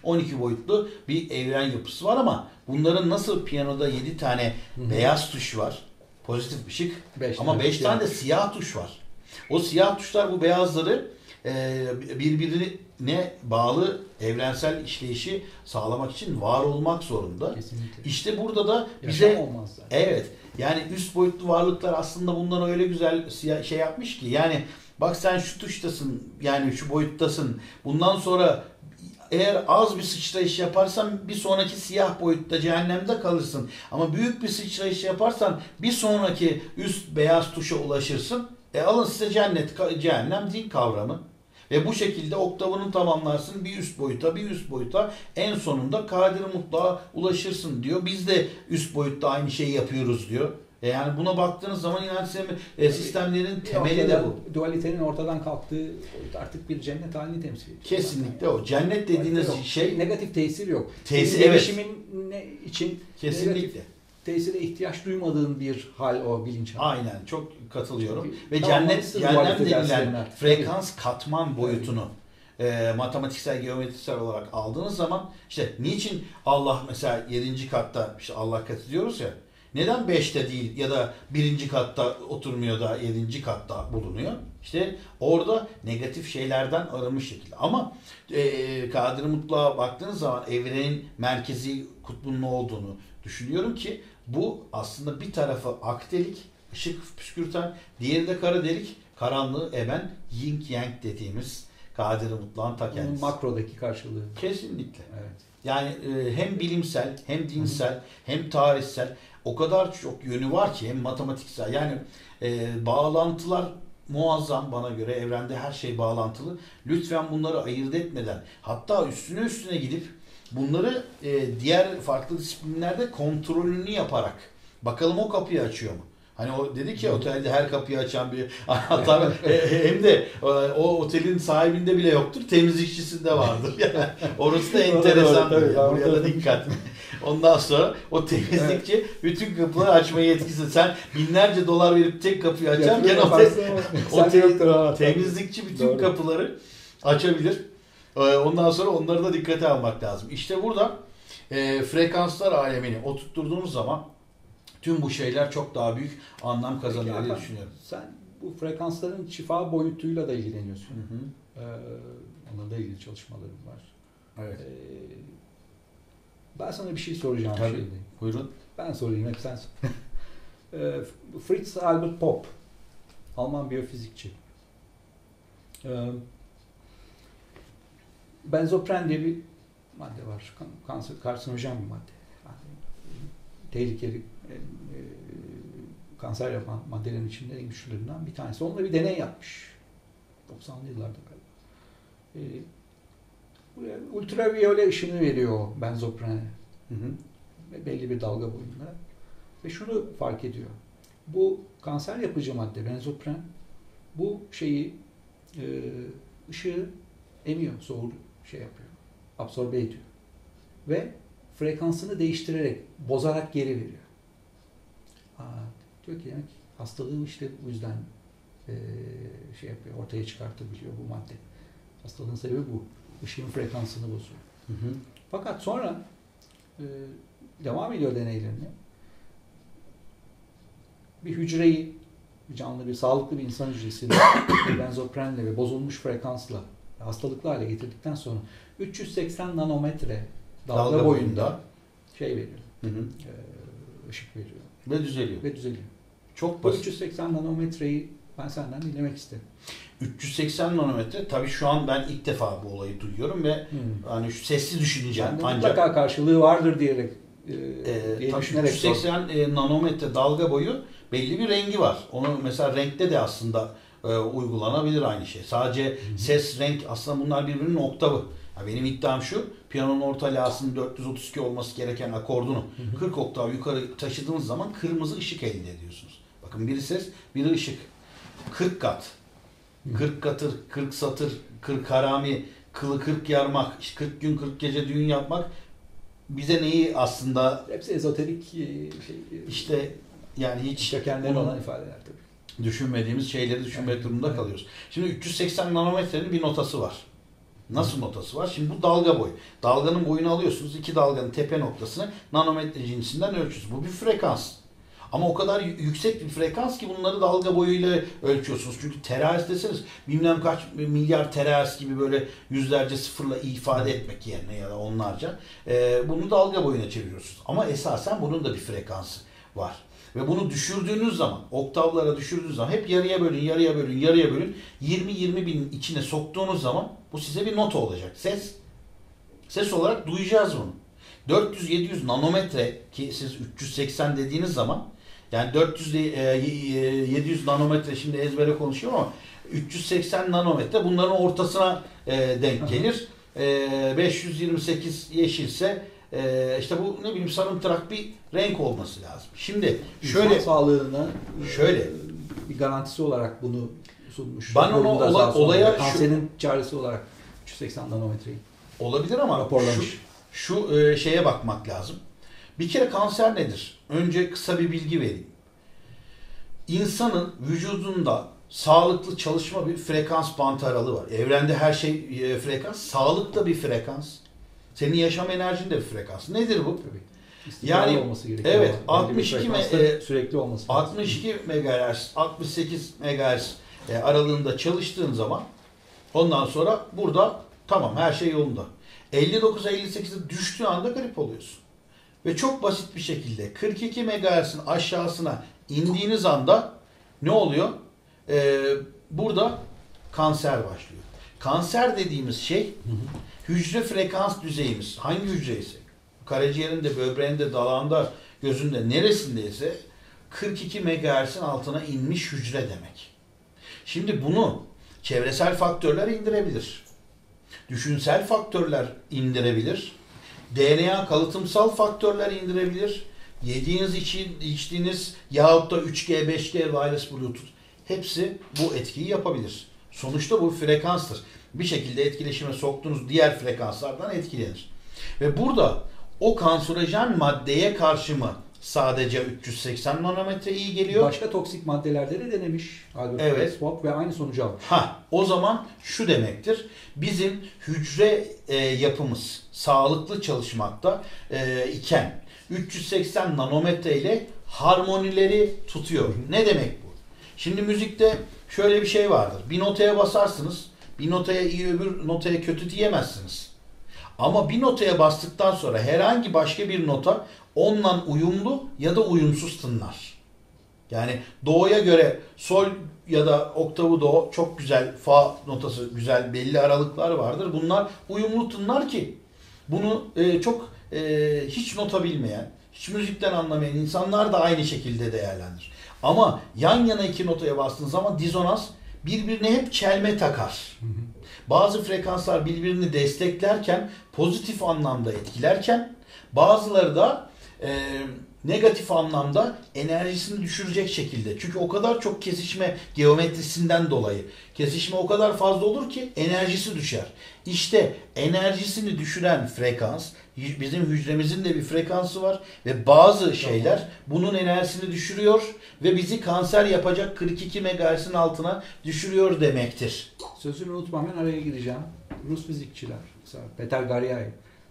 12 boyutlu bir evren yapısı var ama bunların nasıl piyanoda 7 tane beyaz tuş var, pozitif ışık ama 5 tane de siyah tuş var. O siyah tuşlar bu beyazları birbirine bağlı evrensel işleyişi sağlamak için var olmak zorunda. Kesinlikle. İşte burada da bize evet, yani üst boyutlu varlıklar aslında bundan öyle güzel şey yapmış ki, yani bak sen şu tuştasın, yani şu boyuttasın. Bundan sonra eğer az bir sıçrayış yaparsan bir sonraki siyah boyutta cehennemde kalırsın. Ama büyük bir sıçrayış yaparsan bir sonraki üst beyaz tuşa ulaşırsın. Alın size cehennem değil kavramı. Ve bu şekilde oktavını tamamlarsın bir üst boyuta en sonunda kadiri mutlağa ulaşırsın diyor. Biz de üst boyutta aynı şeyi yapıyoruz diyor. Yani buna baktığınız zaman inanç sistemlerin temeli de bu. Dualitenin ortadan kalktığı artık bir cennet halini temsil ediyor. Kesinlikle o. Cennet dediğiniz şey negatif tesir yok. Tesir, evet. Gelişimin için kesinlikle tesire ihtiyaç duymadığın bir hal o bilinçaltı. Aynen, çok katılıyorum. Ve cehennem denilen frekans katman boyutunu matematiksel, geometrisel olarak aldığınız zaman işte niçin Allah mesela 7. katta işte Allah katı diyoruz ya, neden 5'te değil ya da 1. katta oturmuyor da 7. katta bulunuyor? İşte orada negatif şeylerden arınmış şekilde. Ama Kadir-i Mutlak'a baktığınız zaman evrenin merkezi kutbunun olduğunu düşünüyorum ki bu aslında bir tarafı ak delik, ışık püskürten, diğeri de kara delik, karanlığı emen yin yang dediğimiz Kadir-i Mutlak'ın ta kendisi. Makrodaki karşılığı. Kesinlikle. Evet. Yani hem bilimsel, hem dinsel, hem tarihsel o kadar çok yönü var ki, hem matematiksel. Yani bağlantılar muazzam bana göre. Evrende her şey bağlantılı. Lütfen bunları ayırt etmeden, hatta üstüne gidip bunları diğer farklı disiplinlerde kontrolünü yaparak bakalım o kapıyı açıyor mu? Hani o dedi ki otelde her kapıyı açan bir hatta hem de o otelin sahibinde bile yoktur, temizlikçisinde vardır. Yani orası da enteresan. Buraya da dikkat. Ondan sonra o temizlikçi bütün kapıları açma yetkisi. Sen binlerce dolar verip tek kapıyı açarken o temizlikçi bütün kapıları açabilir. Ondan sonra onları da dikkate almak lazım. İşte burada frekanslar alemini oturtturduğumuz zaman tüm bu şeyler çok daha büyük anlam kazanıyor diye düşünüyorum. Sen bu frekansların şifa boyutuyla da ilgileniyorsun. Onunla da ilgili çalışmalarım var. Evet. Ben sana bir şey soracağım. Tabii. Buyurun. Ben sorayım, hep sen sor. Fritz Albert Popp, Alman biyofizikçi. Benzopren diye bir madde var. Karsinojen bir madde. Yani tehlikeli kanser yapan maddelerin içinde en güçlülerinden bir tanesi. Onunla bir deney yapmış. 90'lı yıllarda galiba. Ultraviyole ışını veriyor benzoprene. Belli bir dalga boyunda. Ve şunu fark ediyor. Bu kanser yapıcı madde benzopren bu şeyi ışığı emiyor, şey yapıyor. Absorbe ediyor. Ve frekansını değiştirerek, bozarak geri veriyor. Diyor ki yani hastalığı işte bu yüzden şey yapıyor, ortaya çıkartabiliyor bu madde. Hastalığın sebebi bu. Işığın frekansını bozuyor. Fakat sonra devam ediyor deneylerini. Bir hücreyi, canlı bir, sağlıklı bir insan hücresini benzoprenle ve bozulmuş frekansla hastalıklı hale getirdikten sonra 380 nanometre dalga boyunda şey veriyor. Işık veriyor. Ve düzeliyor. Çok basit. 380 nanometreyi ben senden dinlemek isterim. 380 nanometre, tabii şu an ben ilk defa bu olayı duyuyorum ve hani şu sessiz düşüneceğim. Ancak mutlaka karşılığı vardır diyerek tabii 380 nanometre dalga boyu belli bir rengi var. Onu mesela renkte de aslında uygulanabilir aynı şey. Sadece ses, renk, aslında bunlar birbirinin oktavı. Ya benim iddiam şu, piyanonun orta lasının 432 olması gereken akordunu 40 oktav yukarı taşıdığınız zaman kırmızı ışık elde ediyorsunuz. Bakın biri ses, biri ışık. 40 kat. 40 katır, 40 satır, 40 harami, kılı 40 yarmak, 40 gün 40 gece düğün yapmak bize neyi aslında... Hepsi ezoterik işte yani hiç kökenleri olan ifadeler tabii. Düşünmediğimiz şeyleri düşünmek durumunda kalıyoruz. Şimdi 380 nanometrenin bir notası var. Nasıl notası var? Şimdi bu dalga boyu. Dalganın boyunu alıyorsunuz. İki dalganın tepe noktasını nanometre cinsinden ölçüyorsunuz. Bu bir frekans. Ama o kadar yüksek bir frekans ki bunları dalga boyuyla ölçüyorsunuz. Çünkü terahertz deseniz bilmem kaç milyar terahertz gibi böyle yüzlerce sıfırla ifade etmek yerine ya da onlarca bunu dalga boyuna çeviriyorsunuz. Ama esasen bunun da bir frekansı var. Ve bunu düşürdüğünüz zaman, oktavlara düşürdüğünüz zaman hep yarıya bölün, yarıya bölün, yarıya bölün. 20-20 binin içine soktuğunuz zaman bu size bir nota olacak. Ses. Ses olarak duyacağız bunu. 400-700 nanometre ki siz 380 dediğiniz zaman yani 400-700 nanometre şimdi ezbere konuşuyorum ama 380 nanometre bunların ortasına denk gelir. 528 yeşilse işte bu ne bileyim sarımtırak bir renk olması lazım. Şimdi şöyle İnsan sağlığına şöyle bir garantisi olarak bunu sunmuş. Ben onu olaya kanserin çaresi olarak 380 nanometreyi olabilir ama raporlamış. Şu şeye bakmak lazım. Bir kere kanser nedir? Önce kısa bir bilgi vereyim. İnsanın vücudunda sağlıklı çalışma bir frekans bant aralığı var. Evrende her şey frekans. Sağlık da bir frekans. Senin yaşam enerjin de bir frekans. Nedir bu? Tabii. Yani olması gerekiyor. Evet, 62 sürekli olması. 62 MHz, 68 MHz aralığında çalıştığın zaman ondan sonra burada tamam her şey yolunda. 59-58'e düştüğü anda grip oluyorsun. Ve çok basit bir şekilde 42 MHz'in aşağısına indiğiniz anda ne oluyor? Burada kanser başlıyor. Kanser dediğimiz şey hücre frekans düzeyimiz. Hangi hücreyse, karaciğerinde, böbreğinde, dalağında, gözünde, neresindeyse 42 MHz'in altına inmiş hücre demek. Şimdi bunu çevresel faktörler indirebilir. Düşünsel faktörler indirebilir. DNA kalıtımsal faktörler indirebilir. Yediğiniz, içtiğiniz yahut da 3G, 5G, wireless Bluetooth hepsi bu etkiyi yapabilir. Sonuçta bu frekanstır. Bir şekilde etkileşime soktuğunuz diğer frekanslardan etkilenir. Ve burada o kanserojen maddeye karşı mı sadece 380 nanometre iyi geliyor? Başka toksik maddelerde de denemiş Albert Evet. Swap ve aynı sonucu almış. O zaman şu demektir. Bizim hücre yapımız sağlıklı çalışmakta iken 380 nanometre ile harmonileri tutuyor. Ne demek bu? Şimdi müzikte şöyle bir şey vardır. Bir notaya basarsınız. Bir notaya iyi öbür notaya kötü diyemezsiniz. Ama bir notaya bastıktan sonra herhangi başka bir nota onunla uyumlu ya da uyumsuz tınlar. Yani do'ya göre sol ya da oktavı do çok güzel, fa notası güzel, belli aralıklar vardır. Bunlar uyumlu tınlar ki bunu çok hiç nota bilmeyen, hiç müzikten anlamayan insanlar da aynı şekilde değerlendirir. Ama yan yana iki notaya bastığın zaman dizonans birbirine hep çelme takar. Bazı frekanslar birbirini desteklerken, pozitif anlamda etkilerken bazıları da negatif anlamda enerjisini düşürecek şekilde. Çünkü o kadar çok kesişme geometrisinden dolayı kesişme o kadar fazla olur ki enerjisi düşer. İşte enerjisini düşüren frekans, bizim hücremizin de bir frekansı var ve bazı şeyler bunun enerjisini düşürüyor ve bizi kanser yapacak 42 MHz'in altına düşürüyor demektir. Sözünü unutmam, ben araya gireceğim. Rus fizikçiler, mesela Peter Garyaev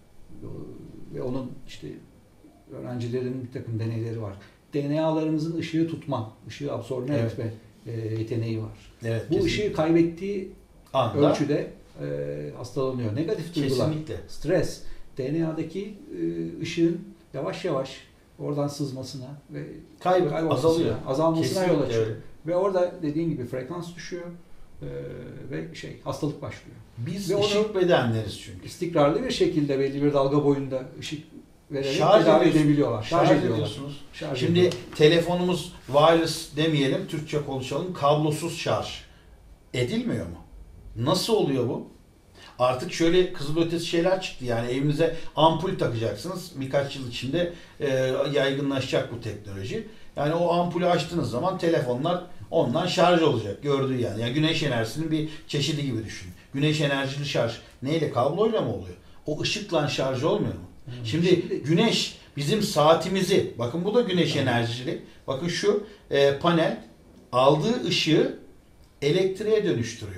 ve onun işte öğrencilerin bir takım deneyleri var. DNA'larımızın ışığı tutma, ışığı absorbe etme yeteneği var. Evet, bu kesinlikle. Işığı kaybettiği anda ölçüde hastalanıyor. Negatif duygular, stres, DNA'daki ışığın yavaş yavaş oradan sızmasına ve azalmasına yol açıyor. Evet. Ve orada dediğin gibi frekans düşüyor ve hastalık başlıyor. Biz ışık bedenleriz çünkü. İstikrarlı bir şekilde belli bir dalga boyunda ışık vererek tedavi edebiliyorlar. Şarj ediyorsunuz. Şimdi telefonumuz wireless demeyelim, Türkçe konuşalım. Kablosuz şarj edilmiyor mu? Nasıl oluyor bu? Artık şöyle kızılötesi şeyler çıktı. Yani evinize ampul takacaksınız. Birkaç yıl içinde yaygınlaşacak bu teknoloji. Yani o ampulü açtığınız zaman telefonlar ondan şarj olacak. Gördüğü yani. Yani güneş enerjisinin bir çeşidi gibi düşünün. Güneş enerjili şarj neyle? Kabloyla mı oluyor? O ışıkla şarj olmuyor mu? Şimdi güneş bizim saatimizi, bakın bu da güneş enerjili. Bakın şu panel aldığı ışığı elektriğe dönüştürüyor.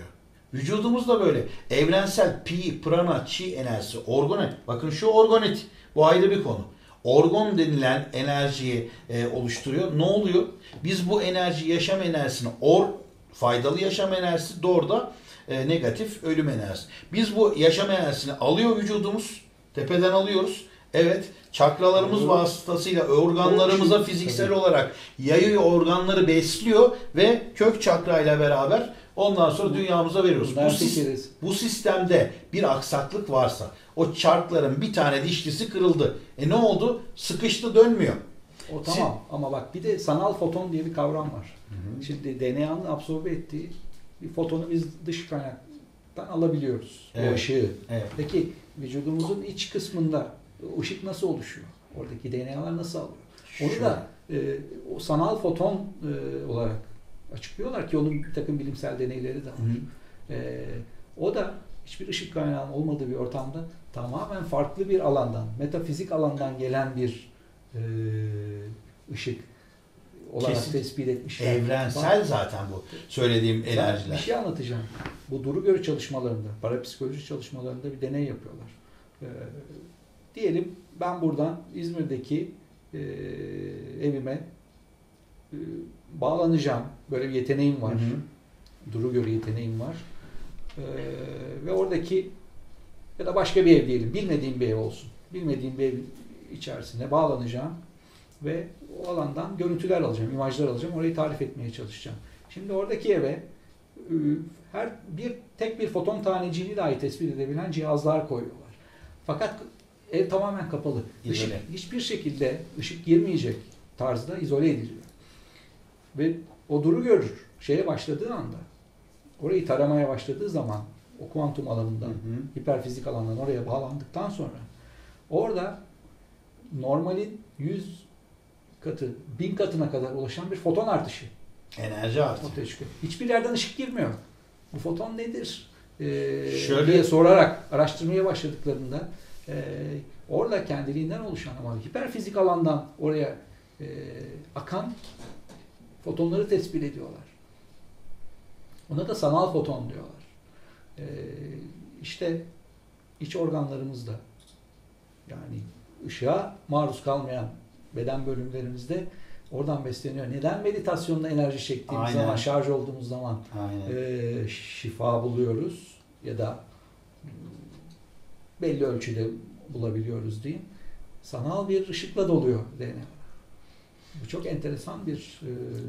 Vücudumuz da böyle. Evrensel pi, prana, chi enerjisi, orgonet. Bakın şu orgonet. Bu ayrı bir konu. Orgon denilen enerjiyi oluşturuyor. Ne oluyor? Biz bu enerji, yaşam enerjisini, faydalı yaşam enerjisi, doğru da negatif ölüm enerjisi. Biz bu yaşam enerjisini alıyor vücudumuz. Tepeden alıyoruz. Evet, çakralarımız vasıtasıyla organlarımıza fiziksel olarak yayıyor, organları besliyor ve kök çakra ile beraber ondan sonra dünyamıza veriyoruz. Bu sistemde bir aksaklık varsa, o çarkların bir tane dişlisi kırıldı. Ne oldu? Sıkıştı, dönmüyor. O tamam ama bak bir de sanal foton diye bir kavram var. Hı-hı. Şimdi DNA'nın absorbe ettiği bir fotonu biz dış kaynaktan alabiliyoruz. Evet. O ışığı. Evet. Peki vücudumuzun iç kısmında ışık nasıl oluşuyor? Oradaki DNA'lar nasıl alıyor? Onu da o sanal foton olarak açıklıyorlar ki onun bir takım bilimsel deneyleri de var. O da hiçbir ışık kaynağının olmadığı bir ortamda tamamen farklı bir alandan, metafizik alandan gelen bir ışık olarak kesin tespit etmişler. Evrensel zaten bu söylediğim enerjiler. Bir şey anlatacağım. Bu duru görü çalışmalarında, parapsikoloji çalışmalarında bir deney yapıyorlar. Diyelim ben buradan İzmir'deki evime bağlanacağım. Böyle bir yeteneğim var. Hı-hı. Duru görü yeteneğim var. Ve oradaki ya da başka bir ev diyelim. Bilmediğim bir ev olsun. Bilmediğim bir evin içerisine bağlanacağım ve o alandan görüntüler alacağım, imajlar alacağım. Orayı tarif etmeye çalışacağım. Şimdi oradaki eve tek bir foton taneciğini dahi tespit edebilen cihazlar koyuyorlar. Fakat ev tamamen kapalı. Hiçbir şekilde ışık girmeyecek tarzda izole ediliyor. Ve o duru görür şeye başladığı anda, orayı taramaya başladığı zaman o kuantum alanından, hiperfizik alandan oraya bağlandıktan sonra orada normalin 100 katı, 1000 katına kadar ulaşan bir foton artışı. Enerji artışı. Hiçbir yerden ışık girmiyor. Bu foton nedir? Diye sorarak araştırmaya başladıklarında orada kendiliğinden oluşan ama hiperfizik alandan oraya akan fotonları tespit ediyorlar. Ona da sanal foton diyorlar. İşte iç organlarımızda yani ışığa maruz kalmayan beden bölümlerimizde oradan besleniyor. Neden meditasyonla enerji çektiğimiz zaman, şarj olduğumuz zaman şifa buluyoruz ya da belli ölçüde bulabiliyoruz diyeyim. Sanal bir ışıkla doluyor DNA. Bu çok enteresan bir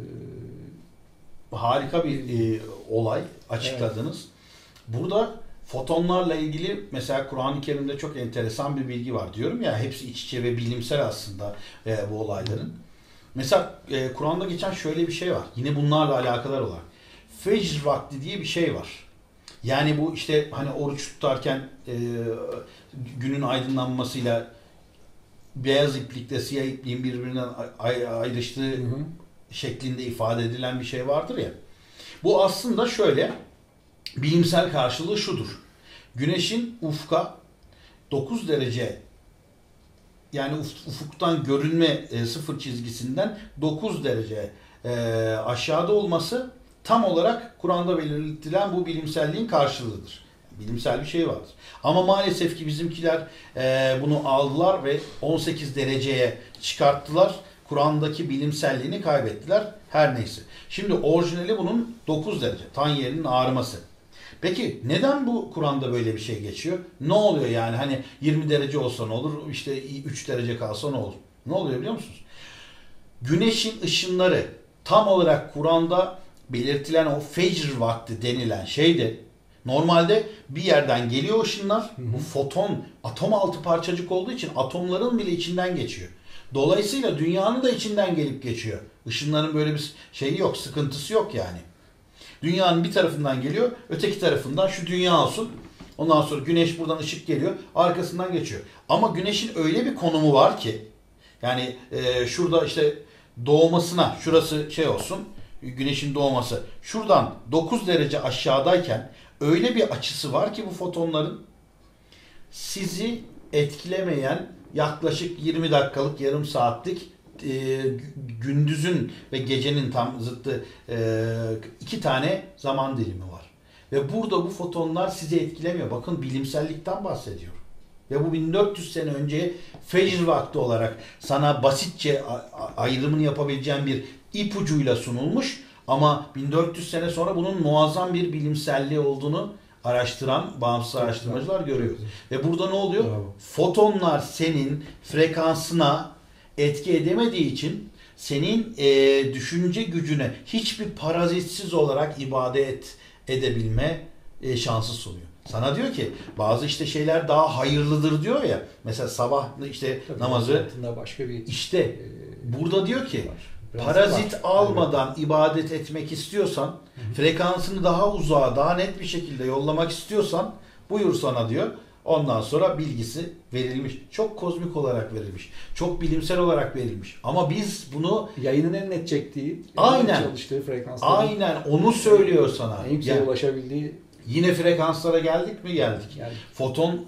harika bir olay açıkladınız. Evet. Burada fotonlarla ilgili mesela Kur'an-ı Kerim'de çok enteresan bir bilgi var. Diyorum ya hepsi iç içe ve bilimsel aslında bu olayların. Mesela Kur'an'da geçen şöyle bir şey var. Yine bunlarla alakalı olarak. Fecr vakti diye bir şey var. Yani bu işte hani oruç tutarken günün aydınlanmasıyla beyaz iplikle siyah ipliğin birbirinden ayrıştığı şeklinde ifade edilen bir şey vardır ya. Bu aslında şöyle bilimsel karşılığı şudur. Güneşin ufka 9 derece yani ufuktan görünme sıfır çizgisinden 9 derece aşağıda olması tam olarak Kur'an'da belirtilen bu bilimselliğin karşılığıdır. Bilimsel bir şey vardır. Ama maalesef ki bizimkiler bunu aldılar ve 18 dereceye çıkarttılar. Kur'an'daki bilimselliğini kaybettiler. Her neyse. Şimdi orijinali bunun 9 derece. Tan yerinin ağrıması. Peki neden bu Kur'an'da böyle bir şey geçiyor? Ne oluyor yani? Hani 20 derece olsa ne olur? İşte 3 derece kalsa ne olur? Ne oluyor biliyor musunuz? Güneşin ışınları tam olarak Kur'an'da belirtilen o fecr vakti denilen şeyde normalde bir yerden geliyor ışınlar. Bu foton atom altı parçacık olduğu için atomların bile içinden geçiyor. Dolayısıyla dünyanın da içinden gelip geçiyor. Işınların böyle bir şeyi yok, sıkıntısı yok yani. Dünyanın bir tarafından geliyor, öteki tarafından şu dünya olsun. Ondan sonra güneş buradan ışık geliyor, arkasından geçiyor. Ama güneşin öyle bir konumu var ki, yani şurada işte doğmasına, şurası şey olsun, güneşin doğması. Şuradan 9 derece aşağıdayken öyle bir açısı var ki bu fotonların sizi etkilemeyen yaklaşık 20 dakikalık, yarım saatlik gündüzün ve gecenin tam zıttı 2 tane zaman dilimi var. Ve burada bu fotonlar sizi etkilemiyor. Bakın bilimsellikten bahsediyor. Ve bu 1400 sene önce fecr vakti olarak sana basitçe ayrımını yapabileceğin bir ipucuyla sunulmuş. Ama 1400 sene sonra bunun muazzam bir bilimselliği olduğunu araştıran bağımsız araştırmacılar görüyor. Ve burada ne oluyor? Bravo. Fotonlar senin frekansına etki edemediği için senin düşünce gücüne hiçbir parazitsiz olarak edebilme şansı sunuyor. Sana diyor ki bazı işte şeyler daha hayırlıdır diyor ya. Mesela sabah işte Tabii namazı başka bir işte burada diyor ki var. parazit Var. almadan ibadet etmek istiyorsan, frekansını daha uzağa, daha net bir şekilde yollamak istiyorsan buyur sana diyor. Ondan sonra bilgisi verilmiş. Çok kozmik olarak verilmiş. Çok bilimsel olarak verilmiş. Ama biz bunu yayının en net çektiği, aynen çalıştığı frekansları, aynen onu söylüyor sana. en yükseğe Yani, ulaşabildiği. yine frekanslara geldik mi? Geldik. Yani, Foton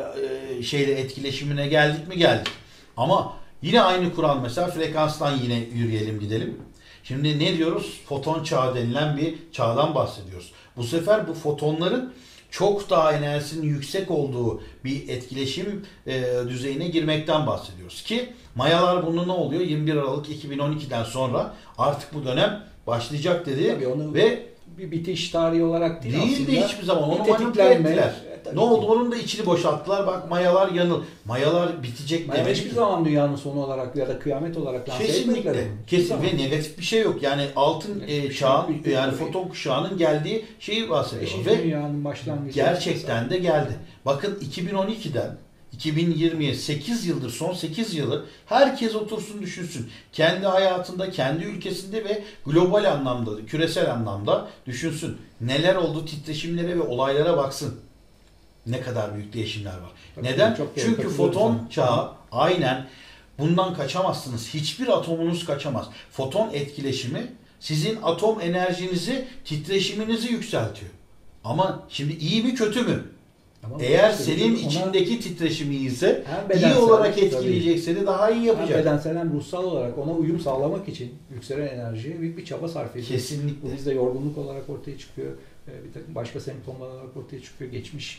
etkileşimine geldik mi? Geldik. Ama yine aynı kural, mesela frekanstan yine yürüyelim gidelim. Şimdi ne diyoruz? Foton çağı denilen bir çağdan bahsediyoruz. Bu sefer bu fotonların çok daha enerjisinin yüksek olduğu bir etkileşim düzeyine girmekten bahsediyoruz. Ki mayalar bunu ne oluyor? 21 Aralık 2012'den sonra artık bu dönem başlayacak dedi. tabii onu ve bir bitiş tarihi olarak değil değildi aslında. hiçbir zaman. Onu Bir manipüle tetiklenme. ettiler. Tabii Ne ki. oldu? Onun da içini boşalttılar. Bak mayalar mayalar bitecek Maya demek. hiçbir zaman dünyanın sonu olarak ya da kıyamet olarak lanse etmediler Kesinlikle. onu. Kesin ve negatif bir şey yok. Yani altın çağın, yani Tabii. foton kuşağının geldiği şeyi bahsediyor. Beşinci Ve dünyanın başlangıcı. gerçekten de geldi. Bakın 2012'den 2020'ye 8 yıldır, son 8 yılı herkes otursun düşünsün. Kendi hayatında, kendi ülkesinde ve global anlamda, küresel anlamda düşünsün. Neler oldu, titreşimlere ve olaylara baksın. Ne kadar büyük değişimler var. Tabii, Neden? çok doğru, Çünkü katılıyorum foton sana. çağı aynen bundan kaçamazsınız. Hiçbir atomunuz kaçamaz. Foton etkileşimi sizin atom enerjinizi, titreşiminizi yükseltiyor. Ama şimdi iyi mi kötü mü? Tamam, Eğer işte senin ona içindeki titreşimi ise hem iyi bedensel, olarak tabii, etkileyecek, seni daha iyi hem yapacak. bedensel hem ruhsal olarak ona uyum sağlamak için yükselen enerjiye büyük bir çaba sarf ediyor. Kesinlikle. Bu bizde yorgunluk olarak ortaya çıkıyor. Bir takım başka semptomlar olarak ortaya çıkıyor. Geçmiş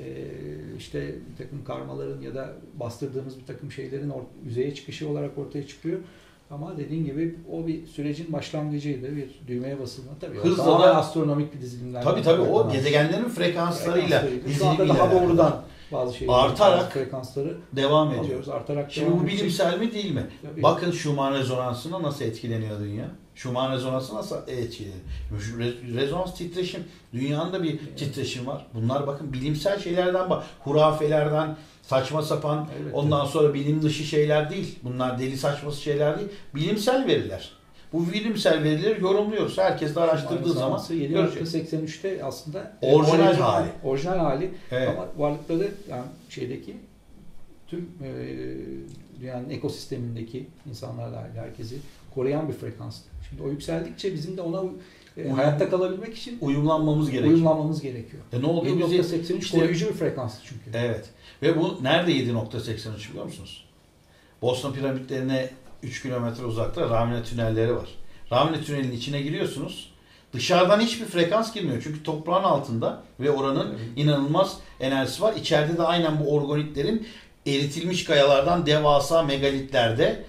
işte bir takım karmaların ya da bastırdığımız bir takım şeylerin yüzeye çıkışı olarak ortaya çıkıyor. Ama dediğin gibi o bir sürecin başlangıcıydı. Bir düğmeye basılma. Tabii Hızla o da astronomik bir dizilimler. tabii o gezegenlerin frekanslarıyla şu anda daha doğrudan bazı şeyler artarak frekansları devam ediyor. alıyoruz. Artarak Şimdi devam bu edecek. bilimsel mi değil mi? Tabii. Bakın Schumann rezonansına nasıl etkileniyor dünya? Schumann rezonansı nasıl etkileniyor? Şu rezonans titreşim. Dünyanın da bir titreşim var. Bunlar bakın bilimsel şeylerden hurafelerden, saçma sapan, Evet, ondan sonra bilim dışı şeyler değil. Bunlar deli saçması şeyler değil. Bilimsel veriler. Bu bilimsel verileri yorumluyoruz. Herkes de araştırdığı zaman görecek. 7.83'te aslında Orijinal hali. Orijinal hali. Evet. Ama varlıkları yani şeydeki tüm dünyanın ekosistemindeki insanlarla dahil herkesi koruyan bir frekanstı. Şimdi o yükseldikçe bizim de ona hayatta kalabilmek için Uyumlanmamız gerekiyor. uyumlanmamız gerekiyor. Ne oluyor? 7.83 işte, koruyucu bir frekanstı çünkü. Evet. Ve bu nerede 7.83 biliyor musunuz? Bosna piramitlerine 3 kilometre uzakta Ramine tünelleri var. Ramine tünelinin içine giriyorsunuz. Dışarıdan hiçbir frekans girmiyor. Çünkü toprağın altında ve oranın inanılmaz enerjisi var. İçeride de aynen bu orgonitlerin eritilmiş kayalardan devasa megalitlerde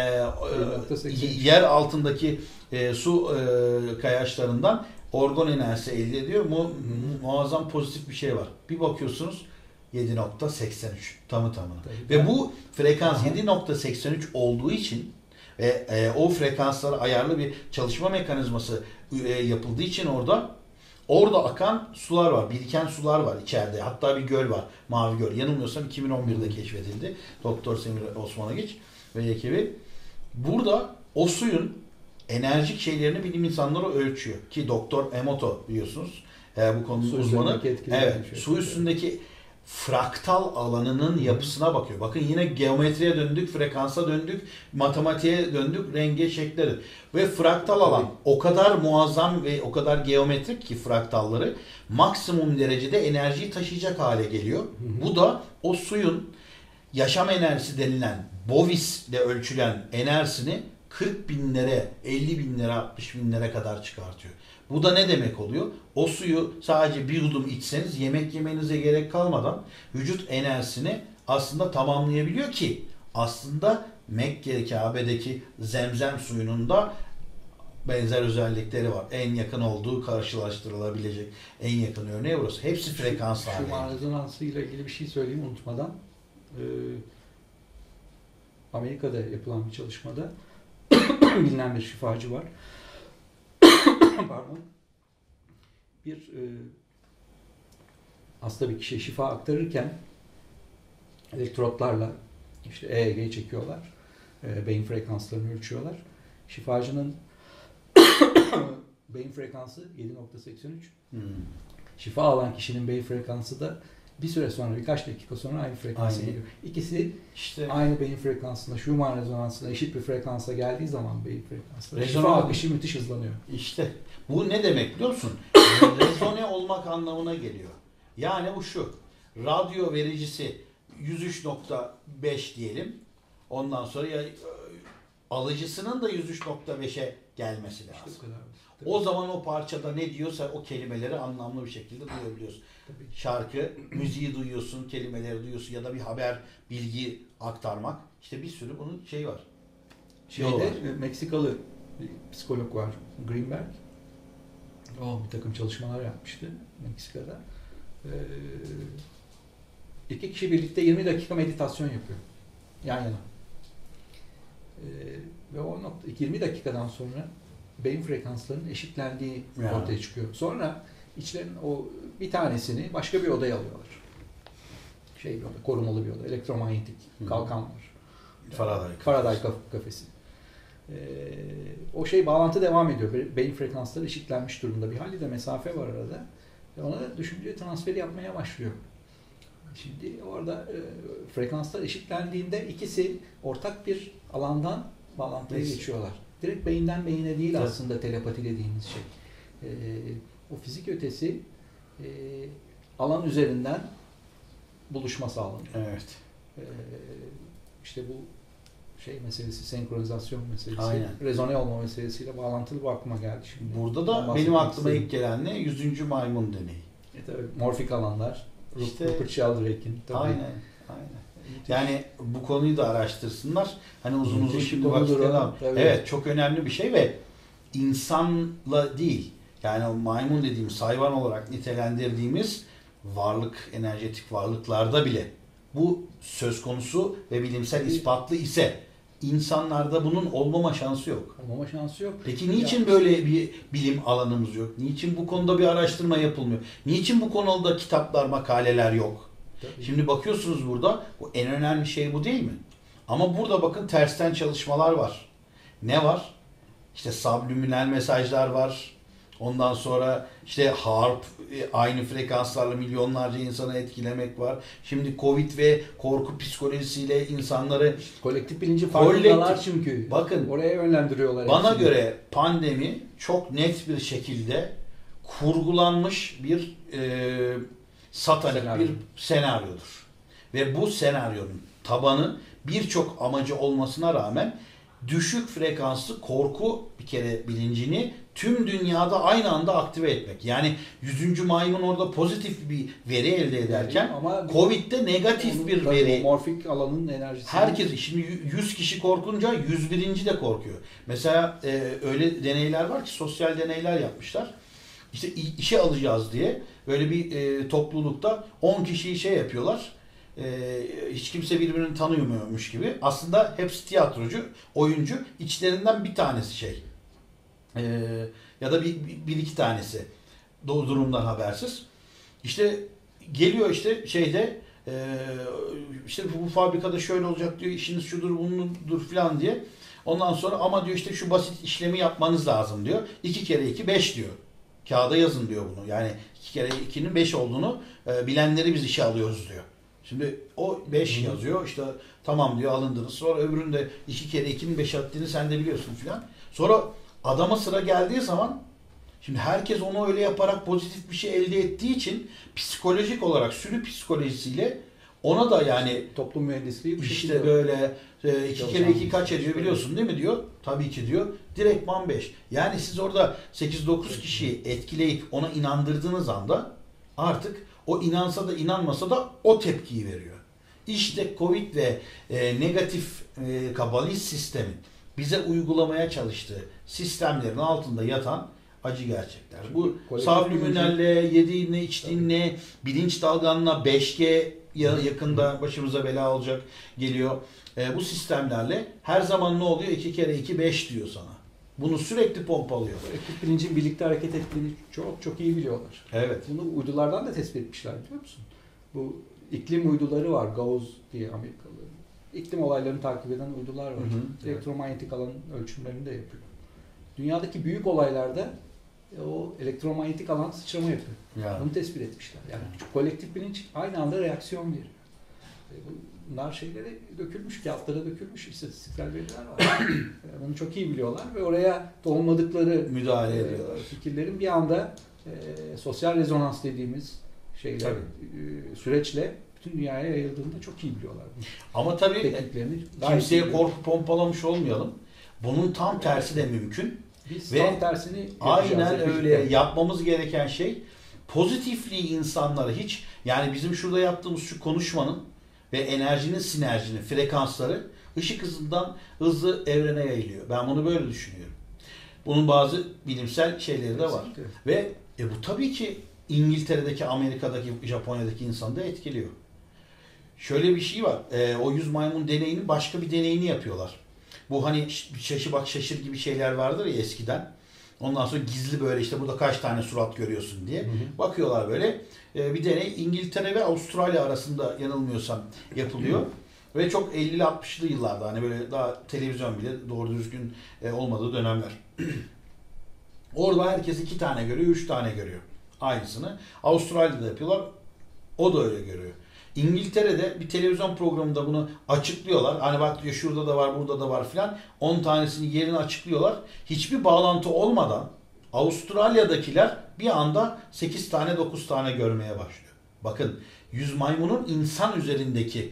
yer altındaki su kayaçlarından orgon enerjisi elde ediyor. Muazzam pozitif bir şey var. Bir bakıyorsunuz 7.83 tamı tamına. Ve bu frekans 7.83 olduğu için ve o frekanslara ayarlı bir çalışma mekanizması yapıldığı için orada akan sular var, biriken sular var içeride. Hatta bir göl var, Mavi Göl. Yanılmıyorsam 2011'de keşfedildi. Doktor Semir Osmanagiç ve ekibi. Burada o suyun enerjik şeylerini bilim insanları ölçüyor. Ki Doktor Emoto biliyorsunuz bu konunun uzmanı. Evet, su üstündeki fraktal alanının yapısına bakıyor. Bakın yine geometriye döndük, frekansa döndük, matematiğe döndük, renge, şekleri. Ve fraktal alan o kadar muazzam ve o kadar geometrik ki fraktalları maksimum derecede enerjiyi taşıyacak hale geliyor. Bu da o suyun yaşam enerjisi denilen Bovis ile ölçülen enerjisini 40 binlere, 50 binlere, 60 binlere kadar çıkartıyor. Bu da ne demek oluyor? O suyu sadece bir yudum içseniz yemek yemenize gerek kalmadan vücut enerjisini aslında tamamlayabiliyor ki aslında Mekke'deki, Kabe'deki Zemzem suyunun da benzer özellikleri var. En yakın olduğu karşılaştırılabilecek en yakın örneği burası. Hepsi frekanslarla ilgili. Schumann rezonansı ile ilgili bir şey söyleyeyim unutmadan. Amerika'da yapılan bir çalışmada bilinen bir şifacı var. Pardon. Bir hasta bir kişiye şifa aktarırken elektrotlarla işte EEG çekiyorlar. Beyin frekanslarını ölçüyorlar. Şifacının beyin frekansı 7.83. Şifa alan kişinin beyin frekansı da bir süre sonra, birkaç dakika sonra aynı frekansa geliyor. İkisi işte aynı beyin frekansında, Schumann rezonansında eşit bir frekansa geldiği zaman beyin frekansında şifa akışı müthiş hızlanıyor. İşte bu ne demek biliyor musun? Rezone olmak anlamına geliyor. Yani bu şu, radyo vericisi 103.5 diyelim. Ondan sonra ya, alıcısının da 103.5'e gelmesi lazım. İşte o zaman o parçada ne diyorsa o kelimeleri anlamlı bir şekilde duyabiliyorsun. Tabii. Şarkı, müziği duyuyorsun, kelimeleri duyuyorsun ya da bir haber, bilgi aktarmak. İşte bir sürü bunun şeyi var. Meksikalı bir psikolog var, Greenberg. O bir takım çalışmalar yapmıştı Meksika'da. İki kişi birlikte 20 dakika meditasyon yapıyor. Yan yana. Ve o 20 dakikadan sonra beyin frekanslarının eşitlendiği ortaya çıkıyor. Sonra içlerinin o bir tanesini başka bir odaya alıyorlar. Bir oda, korumalı bir oda, elektromanyetik kalkan var. Faraday kafesi. O bağlantı devam ediyor. Beyin frekansları eşitlenmiş durumda. Bir halde de mesafe var arada. Ve ona düşünce transferi yapmaya başlıyor. Şimdi orada frekanslar eşitlendiğinde ikisi ortak bir alandan bağlantıya geçiyorlar. Direkt beyinden beyine değil aslında telepati dediğimiz şey. O fizik ötesi alan üzerinden buluşma sağlanıyor. Evet. İşte bu meselesi, senkronizasyon meselesi, aynen, rezone olma meselesiyle bağlantılı bu aklıma geldi şimdi. Burada da benim aklıma ilk gelen ne? 100. maymun deneyi. Tabii, morfik alanlar. İşte, Rupert Sheldrake'in. Aynen. Yani bu konuyu da araştırsınlar. Hani uzun şimdi vakit alalım. Evet, çok önemli bir şey ve insanla değil. Yani o maymun dediğimiz hayvan olarak nitelendirdiğimiz varlık, enerjetik varlıklarda bile bu söz konusu ve bilimsel ispatlı ise insanlarda bunun olmama şansı yok. Olmama şansı yok. Peki niçin böyle bir bilim alanımız yok? Niçin bu konuda bir araştırma yapılmıyor? Niçin bu konuda kitaplar, makaleler yok? Tabii. Şimdi bakıyorsunuz burada, bu en önemli şey bu değil mi? Ama burada bakın tersten çalışmalar var. Ne var? İşte subliminal mesajlar var. Ondan sonra işte harp, aynı frekanslarla milyonlarca insanı etkilemek var. Şimdi Covid ve korku psikolojisiyle insanları kolektif bilinci farkındalar çünkü. Bakın oraya yönlendiriyorlar. Bana göre pandemi çok net bir şekilde kurgulanmış bir satanik bir senaryodur. Ve bu senaryonun tabanı birçok amacı olmasına rağmen düşük frekanslı korku bir kere bilincini tüm dünyada aynı anda aktive etmek. Yani 100. maymun orada pozitif bir veri elde ederken ama Covid'de negatif bir veri. Morfik alanın enerjisi. Herkes şimdi 100 kişi korkunca 101. de korkuyor. Mesela öyle deneyler var ki sosyal deneyler yapmışlar. İşte işe alacağız diye böyle bir toplulukta 10 kişiyi yapıyorlar. Hiç kimse birbirini tanımıyormuş gibi. Aslında hepsi tiyatrocu, oyuncu. İçlerinden bir tanesi ya da bir iki tanesi durumdan habersiz. İşte geliyor işte bu fabrikada şöyle olacak diyor, işiniz şudur bunundur falan diye. Ondan sonra ama diyor işte şu basit işlemi yapmanız lazım diyor. 2 kere 2 5 diyor. Kağıda yazın diyor bunu. Yani 2 kere 2'nin 5 olduğunu bilenleri biz işe alıyoruz diyor. Şimdi o 5 yazıyor, işte tamam diyor, alındınız. Sonra öbüründe 2 kere 2'nin 5 attığını sen de biliyorsun filan. Sonra adama sıra geldiği zaman şimdi herkes onu öyle yaparak pozitif bir şey elde ettiği için psikolojik olarak sürü psikolojisiyle Ona da yani toplum mühendisliği bu işte şekilde. böyle 2 kere 2 kaç ediyor biliyorsun değil mi diyor. Tabii ki diyor. Direktman 5. Yani siz orada 8-9 kişiyi etkileyip ona inandırdığınız anda artık o inansa da inanmasa da o tepkiyi veriyor. İşte Covid ve negatif kabalist sistemin bize uygulamaya çalıştığı sistemlerin altında yatan acı gerçekler. Bu subliminal'le, yediğinle, içtiğinle, bilinç dalganla, 5G yakında başımıza bela olacak geliyor. Bu sistemlerle her zaman ne oluyor? 2 kere 2 5 diyor sana. Bunu sürekli pompalıyor. Kolektif bilincin birlikte hareket ettiğini çok çok iyi biliyorlar. Evet. Bunu uydulardan da tespit etmişler biliyor musun? Bu iklim uyduları var. Gauss diye Amerikalı. İklim olaylarını takip eden uydular var. Elektromanyetik alan ölçümlerini de yapıyor. Dünyadaki büyük olaylarda o elektromanyetik alan sıçrama yapıyor. Ya. Bunu tespit etmişler. Yani kolektif bilinç aynı anda reaksiyon veriyor. Bunlar şeyleri dökülmüş, kağıtlara dökülmüş istatistiksel veriler var. Bunu çok iyi biliyorlar ve oraya olmadıkları müdahale ediyorlar. Fikirlerin bir anda sosyal rezonans dediğimiz şeyler, süreçle bütün dünyaya yayıldığını da çok iyi biliyorlar. Ama tabii kimseye korku pompalamış olmayalım. Bunun tam tersi de mümkün. Biz ve tam tersini aynen öyle yapmamız gereken şey pozitifliği insanlara hiç yani bizim şurada yaptığımız şu konuşmanın ve enerjinin sinerjinin frekansları ışık hızından hızlı evrene yayılıyor. Ben bunu böyle düşünüyorum. Bunun bazı bilimsel şeyleri de var. Ve bu tabii ki İngiltere'deki, Amerika'daki, Japonya'daki insanı da etkiliyor. Şöyle bir şey var. O 100 maymun deneyinin başka bir deneyini yapıyorlar. Bu hani şaşı bak şaşır gibi şeyler vardır ya eskiden. Ondan sonra gizli böyle işte burada kaç tane surat görüyorsun diye. Bakıyorlar böyle. Bir deney İngiltere ve Avustralya arasında yanılmıyorsam yapılıyor. Ve çok 50'li 60'lı yıllarda hani böyle daha televizyon bile doğru düzgün olmadığı dönemler. Orada herkes 2 tane görüyor, 3 tane görüyor. Aynısını. Avustralya'da yapıyorlar. O da öyle görüyor. İngiltere'de bir televizyon programında bunu açıklıyorlar. Hani bak diyor şurada da var, burada da var filan. 10 tanesini yerini açıklıyorlar. Hiçbir bağlantı olmadan Avustralya'dakiler bir anda 8 tane 9 tane görmeye başlıyor. Bakın 100 maymunun insan üzerindeki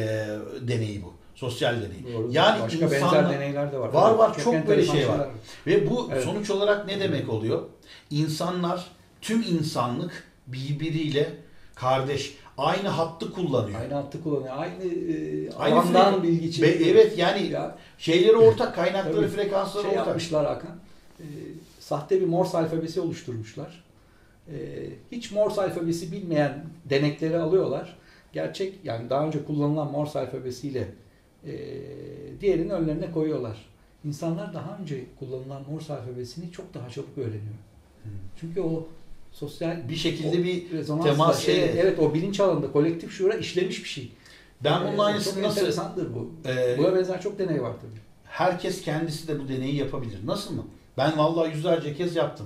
deneyi bu. Sosyal deney. Doğru. Yani başka insanlar, benzer deneyler de var. Var çok böyle şey var. Ve bu evet. Sonuç olarak ne demek oluyor? İnsanlar, tüm insanlık birbiriyle kardeş. Aynı hattı kullanıyor. Aynı hattı kullanıyor. Aynı alandan bilgi çekiyor. Evet yani şeyleri ortak, kaynakları, frekansları ortak. Yapmışlar Hakan. Sahte bir Morse alfabesi oluşturmuşlar. Hiç Morse alfabesi bilmeyen denekleri alıyorlar. Gerçek yani daha önce kullanılan Morse alfabesiyle diğerinin önlerine koyuyorlar. İnsanlar daha önce kullanılan Morse alfabesini çok daha çabuk öğreniyor. Çünkü o sosyal bir şekilde bir temas evet o bilinç alanında kolektif şuura işlemiş bir şey. Ben bunun aynısını çok nasıl enteresandır bu. Buna benzer çok deney var tabii. Herkes kendisi de bu deneyi yapabilir. Nasıl mı? Ben vallahi yüzlerce kez yaptım.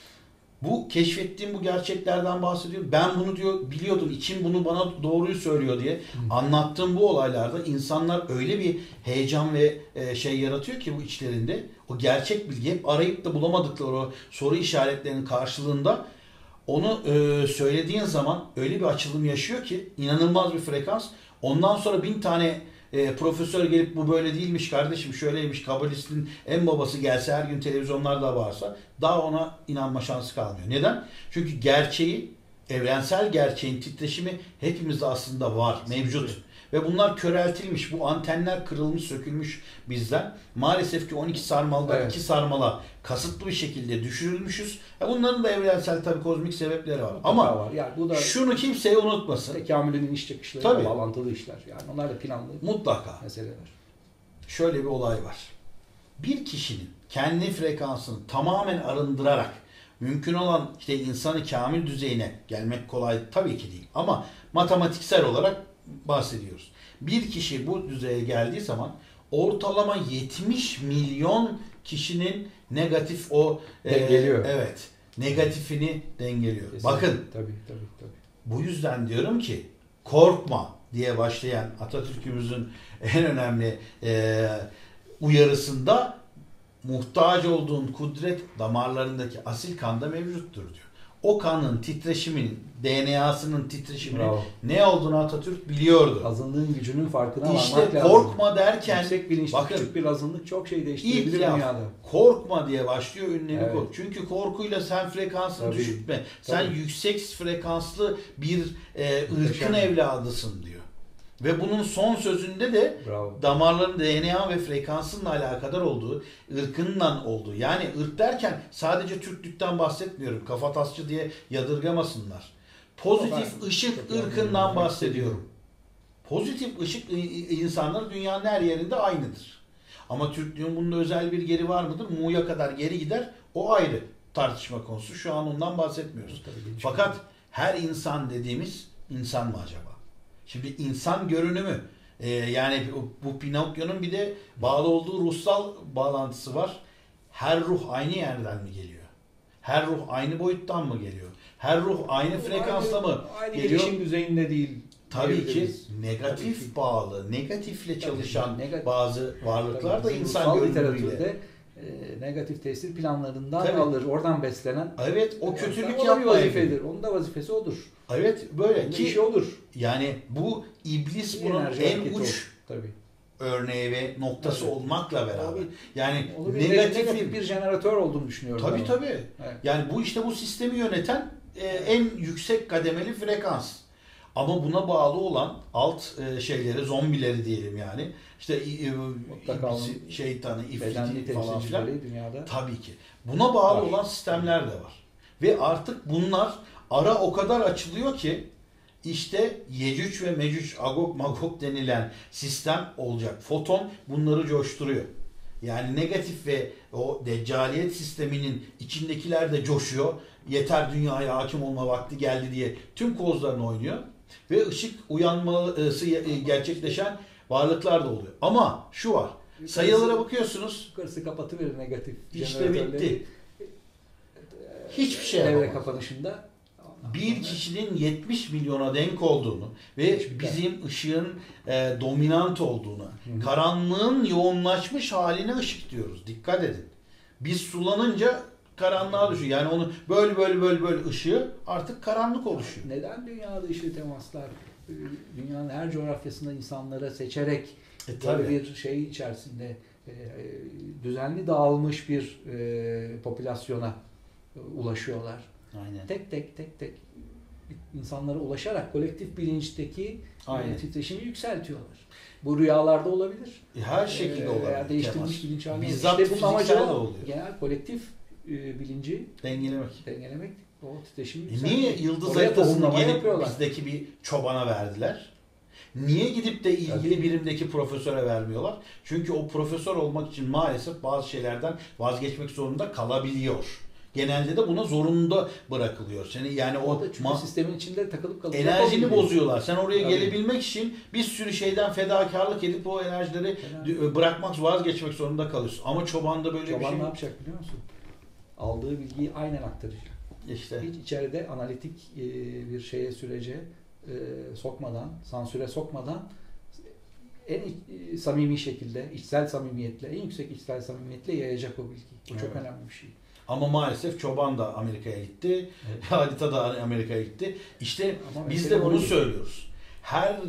Bu keşfettiğim bu gerçeklerden bahsediyorum. Ben bunu diyor biliyordum. İçim bunu bana doğruyu söylüyor diye anlattığım bu olaylarda insanlar öyle bir heyecan ve şey yaratıyor ki bu içlerinde. O gerçek bilgi hep arayıp da bulamadıkları o soru işaretlerinin karşılığında onu söylediğin zaman öyle bir açılım yaşıyor ki inanılmaz bir frekans. Ondan sonra 1000 tane profesör gelip bu böyle değilmiş kardeşim şöyleymiş kabalistin en babası gelse her gün televizyonlarda varsa daha ona inanma şansı kalmıyor. Neden? Çünkü gerçeği, evrensel gerçeğin titreşimi hepimizde aslında var, mevcut. Ve bunlar köreltilmiş, bu antenler kırılmış, sökülmüş bizden. Maalesef ki 12 sarmalda 2 sarmala kasıtlı bir şekilde düşürülmüşüz. Bunların da evrensel tabii kozmik sebepleri var. Ama var. Yani bu da şunu kimseye unutmasın. Tekamülün iniş çıkışları bağlantılı işler. Yani onlar da planlı. Mutlaka. Meseleler. Şöyle bir olay var. Bir kişinin kendi frekansını tamamen arındırarak mümkün olan işte insanı kamil düzeyine gelmek kolay tabii ki değil. Ama matematiksel olarak bahsediyoruz. Bir kişi bu düzeye geldiği zaman ortalama 70 milyon kişinin negatif o dengeliyor. Evet. Negatifini dengeliyor. Kesinlikle. Bakın. Tabii. Bu yüzden diyorum ki korkma diye başlayan Atatürk'ümüzün en önemli uyarısında muhtaç olduğun kudret damarlarındaki asil kanda mevcuttur diyor. o kanın titreşiminin, DNA'sının titreşiminin Bravo. ne olduğunu Atatürk biliyordu. Azınlığın gücünün farkına varmak İşte lazım. korkma derken, Yüksek bilinçli bakın, küçük bir azınlık çok şey değiştirebilir İlk laf dünyada. korkma diye başlıyor, ünlemi Evet. kork. Çünkü korkuyla sen frekansını Tabii. düşürtme. Sen Tabii. yüksek frekanslı bir ırkın Muhteşem. evladısın diyor. Ve bunun son sözünde de Bravo. damarların DNA ve frekansınla alakadar olduğu, ırkınla olduğu. Yani ırk derken sadece Türklükten bahsetmiyorum. Kafatasçı diye yadırgamasınlar. Pozitif Ben ışık çok ırkından anlıyorum. bahsediyorum. Pozitif ışık insanlar dünyanın her yerinde aynıdır. Ama Türklüğün bunda özel bir geri var mıdır? Mu'ya kadar geri gider. O ayrı tartışma konusu. Şu an ondan bahsetmiyoruz. Tabii, Fakat her insan dediğimiz insan mı acaba? Şimdi insan görünümü, yani bu Pinokyo'nun bir de bağlı olduğu ruhsal bağlantısı var. Her ruh aynı yerden mi geliyor? Her ruh aynı boyuttan mı geliyor? Her ruh aynı frekansta mı aynı geliyor? gelişim düzeyinde değil. Tabii ki diyebiliriz. negatif Tabii ki. bağlı, negatifle çalışan Negatif- bazı varlıklar da Tabii, insan ruhsal görünümüyle. literatürde negatif tesir planlarından Tabii. alır. Oradan beslenen. Evet, o kötülük o da bir yapmaya vazifedir. gidiyor. Onun da vazifesi odur. Evet, böyle Onun da ki işi odur. yani bu iblis bunun Enerji en hareketi uç o. Tabii. örneği ve noktası Evet. olmakla beraber. Tabii. Yani Onu bir negatif negatif bir jeneratör olduğunu düşünüyorum. tabii ben. tabii. Evet. Yani bu işte bu sistemi yöneten en yüksek kademeli frekans. Ama buna bağlı olan alt şeyleri, zombileri diyelim yani. İşte Mutlaka iblisi, şeytanı, Bedenli ifriti falan filan. temsilcileri dünyada. Tabii ki. Buna bağlı Var. olan sistemler de var. Ve artık bunlar ara o kadar açılıyor ki işte Yecüc ve Mecüc, Agog Magog denilen sistem olacak. Foton bunları coşturuyor. Yani negatif ve o deccaliyet sisteminin içindekiler de coşuyor. Yeter dünyaya hakim olma vakti geldi diye tüm kozlarını oynuyor. Ve ışık uyanması gerçekleşen varlıklar da oluyor. Ama şu var. Sayılara bakıyorsunuz. Yukarısı kapatıverir negatif. İşte jeneratörleri. bitti. Hiçbir şey Devre yapamaz. kapanışında Bir kişinin 70 milyona denk olduğunu ve bizim ışığın dominant olduğunu, Hı. karanlığın yoğunlaşmış haline ışık diyoruz. Dikkat edin. Biz sulanınca karanlığa düşüyor. Yani onu böyle ışığı artık karanlık oluşuyor. Neden dünya dışı temaslar dünyanın her coğrafyasında insanlara seçerek Tabii. bir şey içerisinde düzenli dağılmış bir popülasyona ulaşıyorlar. Aynen. Tek tek insanlara ulaşarak kolektif bilinçteki Aynen. titreşimi yükseltiyorlar. Bu rüyalarda olabilir. Her şekilde olabilir. Veya değiştirilmiş temas. bilinç haline. Bizzat İşte bunun amacı fiziksel de o. oluyor. Genel kolektif bilinci Dengelemek. dengelemek, o titreşimi Niye yükseltmek. yıldız Oraya haritasını tohumlama gelip yapıyorlar. bizdeki bir çobana verdiler? Niye gidip de ilgili birimdeki profesöre vermiyorlar? Çünkü o profesör olmak için maalesef bazı şeylerden vazgeçmek zorunda kalabiliyor. Genelde de buna zorunda bırakılıyor. Seni yani o O da çünkü sistemin içinde takılıp kalacak. enerjini olmuyor. bozuyorlar. Sen oraya Tabii. gelebilmek için bir sürü şeyden fedakarlık edip o enerjileri bırakmak, vazgeçmek zorunda kalıyorsun. Ama çobanda böyle Çoban bir şey ne yok. yapacak biliyor musun? Aldığı bilgiyi aynen aktaracak. İşte. Hiç içeride analitik bir sürece sokmadan, sansüre sokmadan en samimi şekilde, içsel samimiyetle, en yüksek içsel samimiyetle yayacak o bilgi. Bu çok Evet. önemli bir şey. Ama maalesef çoban da Amerika'ya gitti. Evet. Harita da Amerika'ya gitti. İşte Ama biz mesele de bunu o değil. söylüyoruz. Her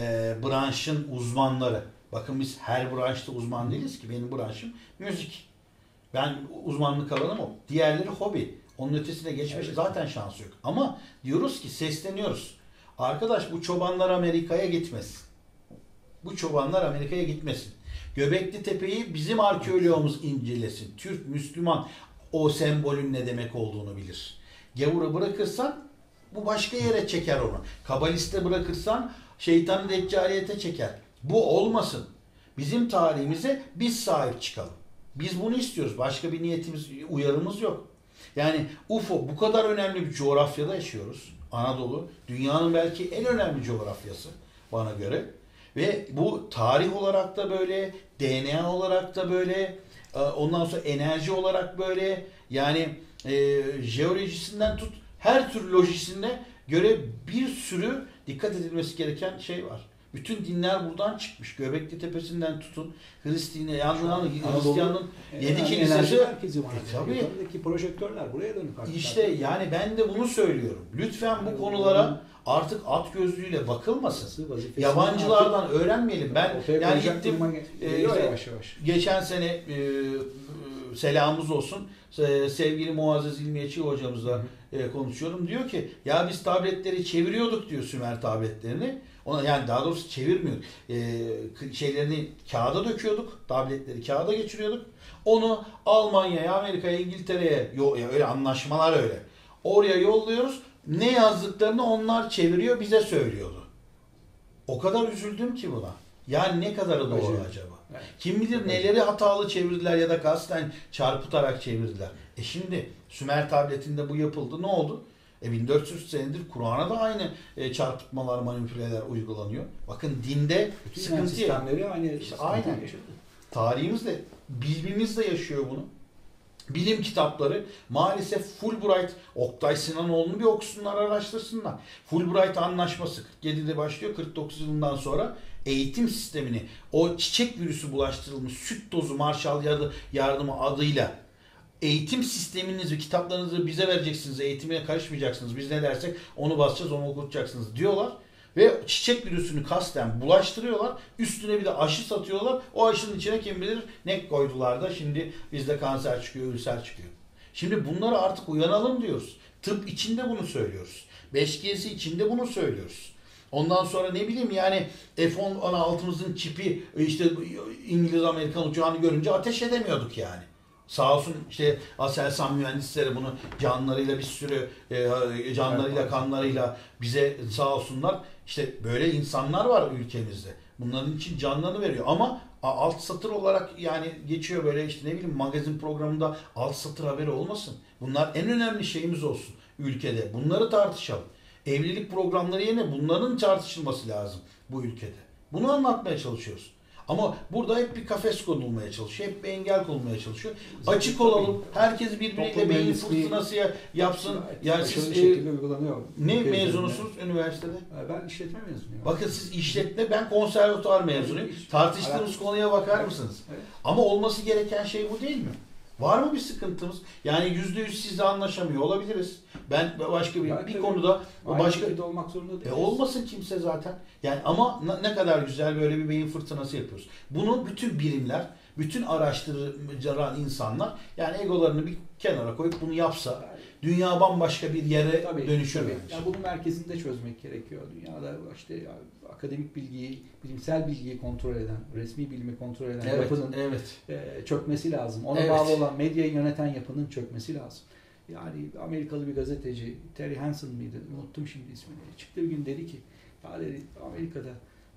branşın uzmanları, bakın biz her branşta uzman değiliz ki, benim branşım müzik. Ben uzmanlık alanım o. Diğerleri hobi. Onun ötesine geçmiş Evet. zaten şansı yok. Ama diyoruz ki, sesleniyoruz. Arkadaş, bu çobanlar Amerika'ya gitmesin. Bu çobanlar Amerika'ya gitmesin. Göbekli Tepe'yi bizim arkeoloğumuz incelesin. Türk, Müslüman o sembolün ne demek olduğunu bilir. Gavura bırakırsan bu başka yere çeker onu. Kabaliste bırakırsan şeytanı deccaliyete çeker. Bu olmasın. Bizim tarihimize biz sahip çıkalım. Biz bunu istiyoruz. Başka bir niyetimiz, uyarımız yok. Yani UFO, bu kadar önemli bir coğrafyada yaşıyoruz. Anadolu, dünyanın belki en önemli coğrafyası bana göre. Ve bu tarih olarak da böyle, DNA olarak da böyle, ondan sonra enerji olarak böyle, yani jeolojisinden tut, her tür lojisine göre bir sürü dikkat edilmesi gereken şey var. Bütün dinler buradan çıkmış. Göbekli Tepesi'nden tutun. Hristiyanlığın 7 kilisesi. Enerji merkezi var. Tabii. Yukarıdaki projektörler buraya dönük artık. İşte yani ben de bunu söylüyorum. Lütfen bu konulara artık at gözlüğüyle bakılmasın. Yabancılardan öğrenmeyelim. Ben yani gittim yavaş yavaş. geçen sene selamımız olsun. Sevgili Muazzez İlmiyeçi hocamızla konuşuyorum. Diyor ki ya biz tabletleri çeviriyorduk diyor, Sümer tabletlerini. Ona yani daha doğrusu çevirmiyorduk. Şeylerini kağıda döküyorduk. Tabletleri kağıda geçiriyorduk. Onu Almanya'ya, Amerika'ya, İngiltere'ye öyle anlaşmalar öyle. Oraya yolluyoruz. Ne yazdıklarını onlar çeviriyor, bize söylüyordu. O kadar üzüldüm ki buna. Yani ne kadarı doğru acaba? Evet. Kim bilir neleri hatalı çevirdiler ya da kasten çarpıtarak çevirdiler. Şimdi Sümer tabletinde bu yapıldı. Ne oldu? 1400 senedir Kur'an'a da aynı çarpıtmalar, manipüleler uygulanıyor. Bakın dinde bütün sıkıntı sistemleri aynı. İşte aynen. Tarihimiz de, bilimimiz de yaşıyor bunu. Bilim kitapları maalesef Fulbright, Oktay Sinanoğlu'nu bir okusunlar, araştırsınlar. Fulbright Anlaşması 47'de başlıyor, 49 yılından sonra eğitim sistemini, o çiçek virüsü bulaştırılmış süt tozu Marshall yardımı adıyla eğitim sisteminizi, kitaplarınızı bize vereceksiniz, eğitimine karışmayacaksınız, biz ne dersek onu basacağız, onu okutacaksınız diyorlar. Ve çiçek virüsünü kasten bulaştırıyorlar. Üstüne bir de aşı satıyorlar. O aşının içine kim bilir ne koydular da şimdi bizde kanser çıkıyor, ülser çıkıyor. Şimdi bunlara artık uyanalım diyoruz. Tıp içinde bunu söylüyoruz. 5G'si içinde bunu söylüyoruz. Ondan sonra ne bileyim yani F-16'mızın çipi işte İngiliz Amerikan uçağını görünce ateş edemiyorduk yani. Sağ olsun işte Aselsan mühendisleri bunu canlarıyla bir sürü canlarıyla kanlarıyla bize sağ olsunlar. İşte böyle insanlar var ülkemizde. Bunların için canlarını veriyor ama alt satır olarak yani geçiyor böyle işte ne bileyim magazin programında alt satır haberi olmasın. Bunlar en önemli şeyimiz olsun ülkede. Bunları tartışalım. Evlilik programları yerine bunların tartışılması lazım bu ülkede. Bunu anlatmaya çalışıyoruz. Ama burada hep bir kafes konulmaya çalışıyor. Hep bir engel konulmaya çalışıyor. Açık olalım. Herkes birbiriyle beyin fırtınası yapsın. Yani siz ne mezunusunuz üniversitede? Ben işletme mezunuyum. Bakın siz işletme, ben konservatuar mezunuyum. Tartıştığımız konuya bakar mısınız? Evet. Ama olması gereken şey bu değil mi? Var mı bir sıkıntımız? Yani %100 sizle anlaşamıyor olabiliriz. Ben başka bir konuda başka olmak zorunda değil. Olmasın kimse zaten. Yani ama ne kadar güzel böyle bir beyin fırtınası yapıyoruz. Bunu bütün bilimler, bütün araştıran insanlar yani egolarını bir kenara koyup bunu yapsa dünya bambaşka bir yere dönüşür. Yani bunun merkezinde çözmek gerekiyor. Dünyada işte akademik bilgiyi, bilimsel bilgiyi kontrol eden, resmi bilimi kontrol eden yapının çökmesi lazım. Ona bağlı olan medyayı yöneten yapının çökmesi lazım. Yani Amerikalı bir gazeteci, Terry Hansen mıydı? Unuttum şimdi ismini. Çıktı bir gün dedi ki, ya dedi, Amerika'da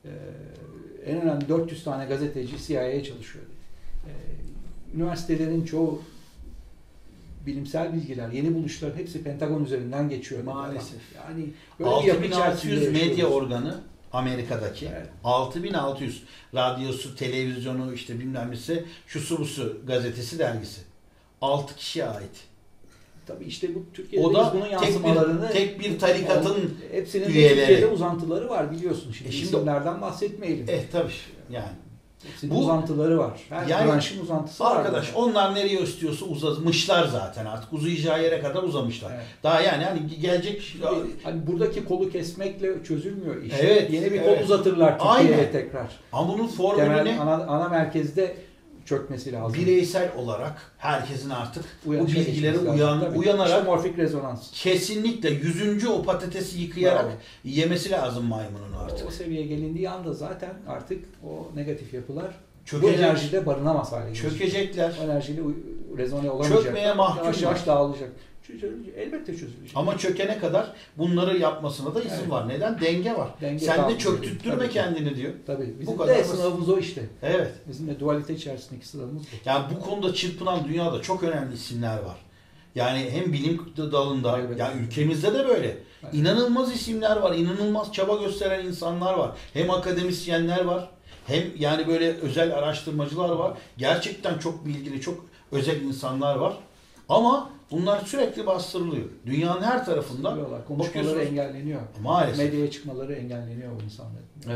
en önemli 400 tane gazeteci CIA'ya çalışıyor dedi. Üniversitelerin çoğu bilimsel bilgiler, yeni buluşların hepsi Pentagon üzerinden geçiyor. Maalesef. Yani böyle bir yapı 6600 medya organı Amerika'daki. Evet. 6600 radyosu, televizyonu işte bilmem nesi, şusu busu gazetesi, dergisi. 6 kişiye ait. Tabii işte bu Türkiye'de bunun yansımalarını tek bir tarikatın hepsinin üyeleri. Türkiye'de uzantıları var biliyorsun. Şimdi isimlerden bahsetmeyelim. Tabii yani. Hepsinin uzantıları var. Her branşın uzantısı var. Arkadaş onlar nereye istiyorsa uzamışlar zaten artık. Uzayacağı yere kadar uzamışlar. Evet. Daha yani hani gelecek... Hani buradaki kolu kesmekle çözülmüyor iş. Evet. Yeni bir kol uzatırlar Türkiye'ye tekrar. Ama bunun formülünü... Ana merkezde çökmesi lazım. Bireysel olarak herkesin artık bu bilgileri uyanarak işte morfik rezonans. Kesinlikle 100. o patatesi yıkayarak yemesi lazım maymunun artık. O seviyeye gelindiği anda zaten artık o negatif yapılar bu enerjide barınamaz hale gelecek. Çökecekler. O enerjiyle rezone olamayacak. Çökmeye mahkum. Yavaş yavaş dağılacak. Elbette çözülecek. Ama çökene kadar bunları yapmasına da izin var. Neden? Denge var. Sen de çöktürtme kendini diyor. Tabii. Bizim de sınavımız o işte. Evet. Bizim de dualite içerisindeki sınavımız bu. Yani bu konuda çırpınan dünyada çok önemli isimler var. Yani hem bilim dalında, yani ülkemizde de böyle. Evet. İnanılmaz isimler var. İnanılmaz çaba gösteren insanlar var. Hem akademisyenler var. Hem yani böyle özel araştırmacılar var. Gerçekten çok bilgili, çok özel insanlar var. Ama bunlar sürekli bastırılıyor. Dünyanın her tarafında konuşmaları engelleniyor. Maalesef. Medyaya çıkmaları engelleniyor bu insanların. Evet.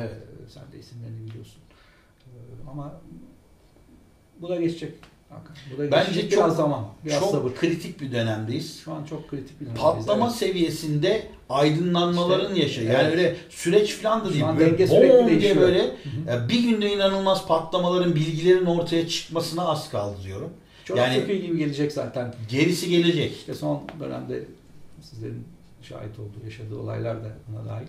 Sen de isimlerini biliyorsun. Ama bu da geçecek. Bu da Bence geçecek. çok Biraz zaman, biraz çok sabır. kritik bir dönemdeyiz. Şu an çok kritik bir dönemdeyiz. Patlama seviyesinde aydınlanmaların İşte, yaşa. Yani öyle süreç falan da değil. Şu an Böyle denge sürekli bom diye değişiyor. böyle bir günde inanılmaz patlamaların, bilgilerin ortaya çıkmasına az kaldı diyorum. Çok Yani söküğü gibi gelecek zaten. gerisi gelecek. İşte son dönemde sizlerin şahit olduğu, yaşadığı olaylar da buna dahil.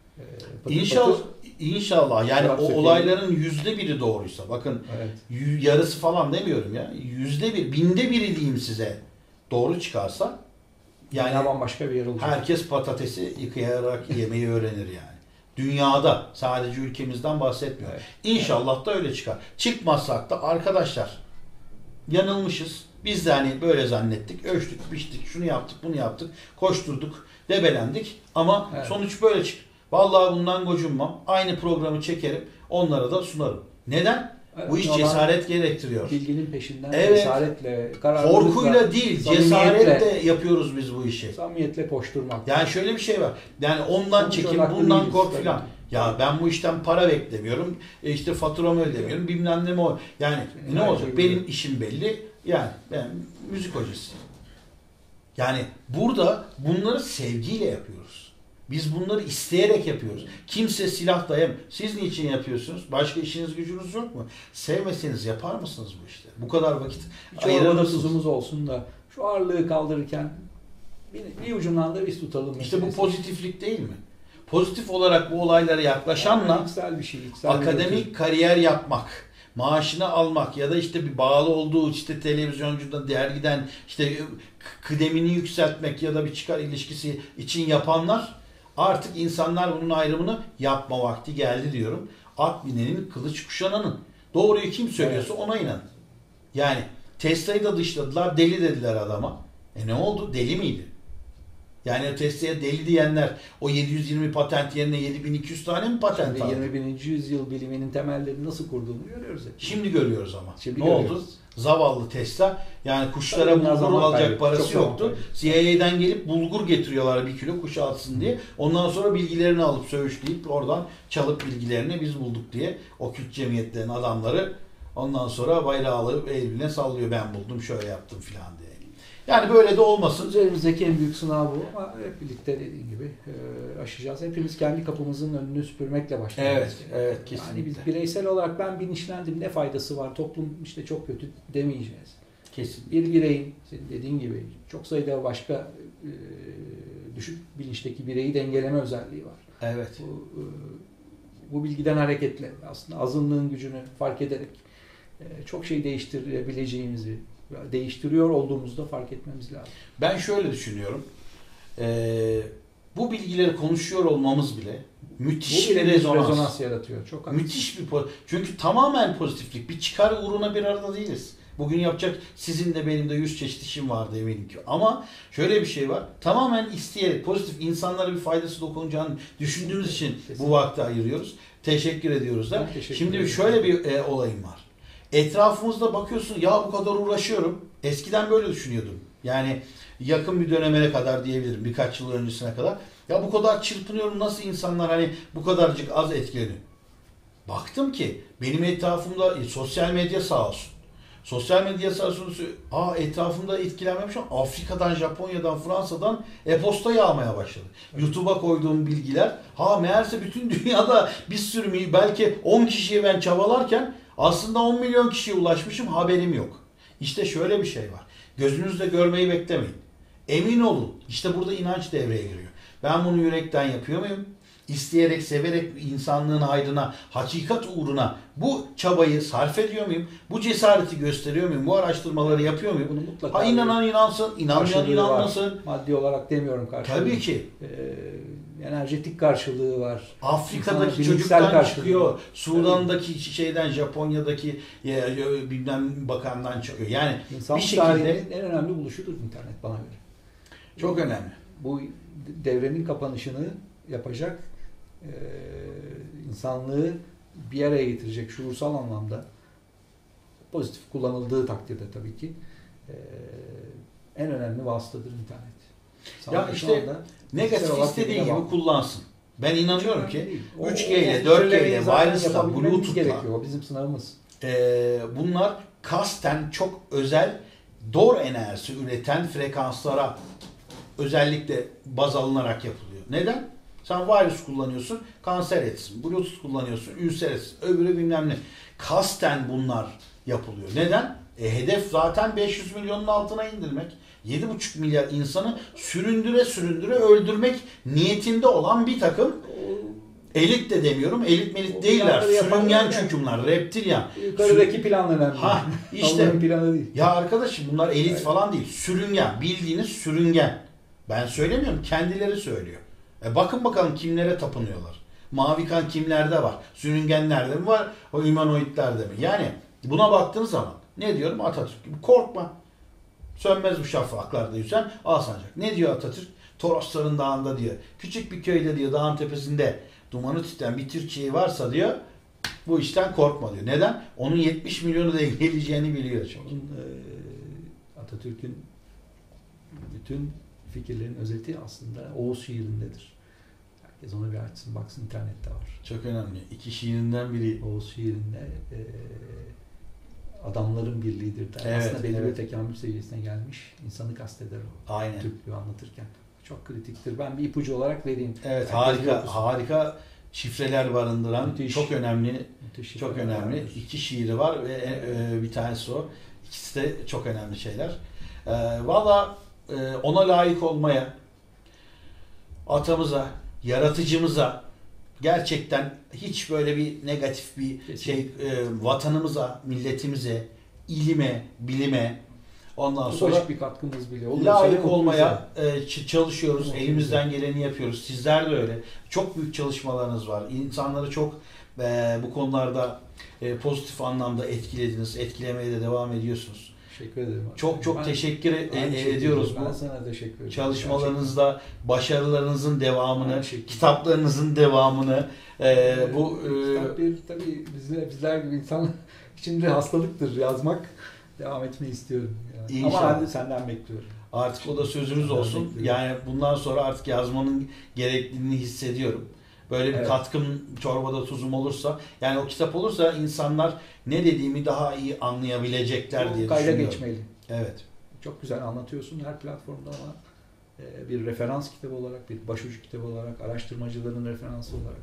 İnşallah yani Taraf o söküğü. olayların %1'i doğruysa, bakın Evet. yarısı falan demiyorum ya, %1, binde biri diyeyim size, doğru çıkarsa yani bambaşka bir yer olacak. herkes patatesi yıkayarak yemeyi öğrenir yani. Dünyada, sadece ülkemizden bahsetmiyorum. Evet. İnşallah da öyle çıkar. Çıkmazsak da arkadaşlar yanılmışız. Biz de hani böyle zannettik, ölçtük, biçtik, şunu yaptık, bunu yaptık, koşturduk, debelendik ama Evet. sonuç böyle çıktı. Vallahi bundan gocunmam. Aynı programı çekerim, onlara da sunarım. Neden? Evet, Bu iş ama cesaret gerektiriyor. bilginin peşinden Evet. cesaretle, kararlılıkla, Korkuyla değil, cesaretle yapıyoruz biz bu işi. samimiyetle koşturmak. Yani şöyle bir şey var. Yani ondan Sonuç çekin, odaklı bundan değiliz, kork tabii. filan. Ya ben bu işten para beklemiyorum. İşte faturamı ödemiyorum. Bilmem ne mi o. Yani ne Her olacak? şey Benim biliyorum. işim belli. Yani ben müzik hocasıyım. Yani burada bunları sevgiyle yapıyoruz. Biz bunları isteyerek yapıyoruz. Kimse silah dayamıyor. Siz niçin yapıyorsunuz? Başka işiniz gücünüz yok mu? Sevmeseniz yapar mısınız bu işte? Bu kadar vakit ayırır Çorbada mısınız? tuzumuz olsun da şu ağırlığı kaldırırken bir ucundan da biz tutalım. İşte bu meselesi. pozitiflik değil mi? Pozitif olarak bu olaylara yaklaşanla içsel bir şey. içsel bir akademik kariyer yapmak, maaşını almak ya da işte bir bağlı olduğu işte televizyoncuda, dergiden işte kıdemini yükseltmek ya da bir çıkar ilişkisi için yapanlar, artık insanlar bunun ayrımını yapma vakti geldi diyorum. At binenin, kılıç kuşananın. Doğruyu kim söylüyorsa ona inan. Yani Tesla'yı da dışladılar, deli dediler adama. Ne oldu? Deli miydi? Yani Tesla'ya deli diyenler o 720 patent yerine 7200 tane mi patent aldı? 21. yüzyıl biliminin temellerini nasıl kurduğunu görüyoruz. Şimdi görüyoruz ama. Şimdi ne görüyoruz. oldu? Zavallı Tesla. Yani kuşlara Tabii biraz bulgur zaman alacak kaybetti. parası Çok zaman yoktu. kaybetti. CIA'den gelip bulgur getiriyorlar 1 kilo kuş atsın diye. Ondan sonra bilgilerini alıp söğüşleyip oradan çalıp bilgilerini biz bulduk diye o Kürt cemiyetlerin adamları ondan sonra bayrağı alıp eline sallıyor, ben buldum şöyle yaptım filan diye. Yani böyle de olmasın. Üzerimizdeki en büyük sınav bu ama hep birlikte dediğin gibi aşacağız. Hepimiz kendi kapımızın önünü süpürmekle başlayacağız. Evet, evet, kesinlikle. Yani biz bireysel olarak ben bilinçlendim, ne faydası var, toplum işte çok kötü demeyeceğiz. Kesin. Bir bireyin, senin dediğin gibi çok sayıda başka düşük bilinçteki bireyi dengeleme özelliği var. Evet. Bu bilgiden hareketle aslında azınlığın gücünü fark ederek çok şey değiştirebileceğimizi, değiştiriyor olduğumuzda fark etmemiz lazım. Ben şöyle düşünüyorum. Bu bilgileri konuşuyor olmamız bile müthiş bir rezonans yaratıyor. Çok müthiş bir çünkü tamamen pozitiflik. Bir çıkar uğruna bir arada değiliz. Bugün yapacak, sizin de benim de 100 çeşit işim vardı eminim ki. Ama şöyle bir şey var. Tamamen isteyerek pozitif, insanlara bir faydası dokunacağını düşündüğümüz için bu vakti ayırıyoruz. Teşekkür ediyoruz da. Şimdi şöyle bir olayım var. Etrafımızda bakıyorsun, ya bu kadar uğraşıyorum. Eskiden böyle düşünüyordum. Yani yakın bir dönemine kadar diyebilirim. Birkaç yıl öncesine kadar. Ya bu kadar çırpınıyorum, nasıl insanlar hani bu kadarcık az etkileniyor. Baktım ki benim etrafımda sosyal medya sağ olsun. Sosyal medya sağ olsun. Etrafımda etkilenmemiş ama Afrika'dan, Japonya'dan, Fransa'dan e-posta yağmaya başladı. YouTube'a koyduğum bilgiler. Meğerse bütün dünyada bir sürü, belki 10 kişiye ben çabalarken aslında 10 milyon kişiye ulaşmışım, haberim yok. İşte şöyle bir şey var. Gözünüzle görmeyi beklemeyin. Emin olun. İşte burada inanç devreye giriyor. Ben bunu yürekten yapıyor muyum? İsteyerek, severek insanlığın hayrına, hakikat uğruna bu çabayı sarf ediyor muyum? Bu cesareti gösteriyor muyum? Bu araştırmaları yapıyor muyum? Bunu mutlaka inanan inansın, inanmayan inanmasın. Maddi olarak demiyorum karşılığı. Tabii ki. Enerjetik karşılığı var. Afrika'daki çocuktan çıkıyor. Sudan'daki şeyden, Japonya'daki bilmem bakandan çıkıyor. Yani İnsanlık bir şekilde tarihinin en önemli buluşudur internet bana göre. Çok önemli. Bu devrenin kapanışını yapacak, insanlığı bir araya getirecek şuursal anlamda, pozitif kullanıldığı takdirde tabii ki en önemli vasıtadır internet. Ya işte negatif istediği gibi kullansın. Ben inanıyorum ki O 3G ile, o 4G ile, süreleri zaten wireless'la, yapabilmemiz Bluetooth'la gerekiyor. O bizim sınavımız. bunlar kasten çok özel doğru enerjisi üreten frekanslara özellikle baz alınarak yapılıyor. Neden? Sen virus kullanıyorsun, kanser etsin. Bluetooth kullanıyorsun, ülser etsin. Öbürü bilmem ne. Kasten bunlar yapılıyor. Neden? Hedef zaten 500 milyonun altına indirmek. 7,5 milyar insanı süründüre süründüre öldürmek niyetinde olan bir takım, elit de demiyorum, elit melit değiller. Sürüngen çünkü bunlar, reptilyan. Yukarıdaki plan önemli. Ha işte Onların planı değil. ya arkadaşım bunlar elit falan değil. Sürüngen, bildiğiniz sürüngen. Ben söylemiyorum, kendileri söylüyor. Bakın bakalım kimlere tapınıyorlar. Mavi kan kimlerde var? Sürüngenlerde mi var? O humanoidlerde mi? Yani buna baktığınız zaman ne diyorum Atatürk gibi? Korkma. Sönmez bu şafaklarda yüzen Alsancak. Ne diyor Atatürk? Torosların dağında diyor. Küçük bir köyde diyor, dağın tepesinde dumanı tüten bir Türkiye varsa diyor, bu işten korkma diyor. Neden? Onun 70 milyonu da geleceğini biliyor çünkü. Atatürk'ün bütün fikirlerin özeti aslında Oğuz şiirindedir. Herkes ona bir açsın, baksın, internette var. Çok önemli. İki şiirinden biri. Oğuz şiirinde adamların birliğidir der. Evet, aslında belli evet. bir tekamül seviyesine gelmiş insanı kasteder o. Aynen. Türklüğü anlatırken. Çok kritiktir. Ben bir ipucu olarak vereyim. Evet, Herkes harika şifreler barındıran, Müthiş. çok önemli, Müthiş çok şifreler önemli. vardır. 2 şiiri var ve bir tanesi o. İkisi de çok önemli şeyler. Valla ona layık olmaya, atamıza, yaratıcımıza, gerçekten hiç böyle bir negatif bir şey, vatanımıza, milletimize, ilime, bilime, ondan sonra Ufacık bir katkımız bile olursa layık ne olmaya çalışıyoruz. Çok Elimizden geleni yapıyoruz. Sizler de öyle. Çok büyük çalışmalarınız var. İnsanları çok bu konularda pozitif anlamda etkilediniz. Etkilemeye de devam ediyorsunuz. Teşekkür ederim. Çok teşekkür ediyoruz Ben bu sana teşekkür ederim. çalışmalarınızda, başarılarınızın devamını, Gerçekten. kitaplarınızın devamını, bu Kitap bir tabii bizler gibi insan için de hastalıktır yazmak. Devam etmeyi istiyorum. Yani. İnşallah. Ama ben de senden bekliyorum. artık o da sözünüz Ben olsun. bekliyorum. Yani bundan sonra artık yazmanın gerekliliğini hissediyorum. Böyle bir Evet. katkım, çorbada tuzum olursa, yani o kitap olursa insanlar ne dediğimi daha iyi anlayabilecekler diye Kayda düşünüyorum. geçmeli. Evet. Çok güzel anlatıyorsun her platformda ama bir referans kitabı olarak, bir başucu kitabı olarak, araştırmacıların referansı olarak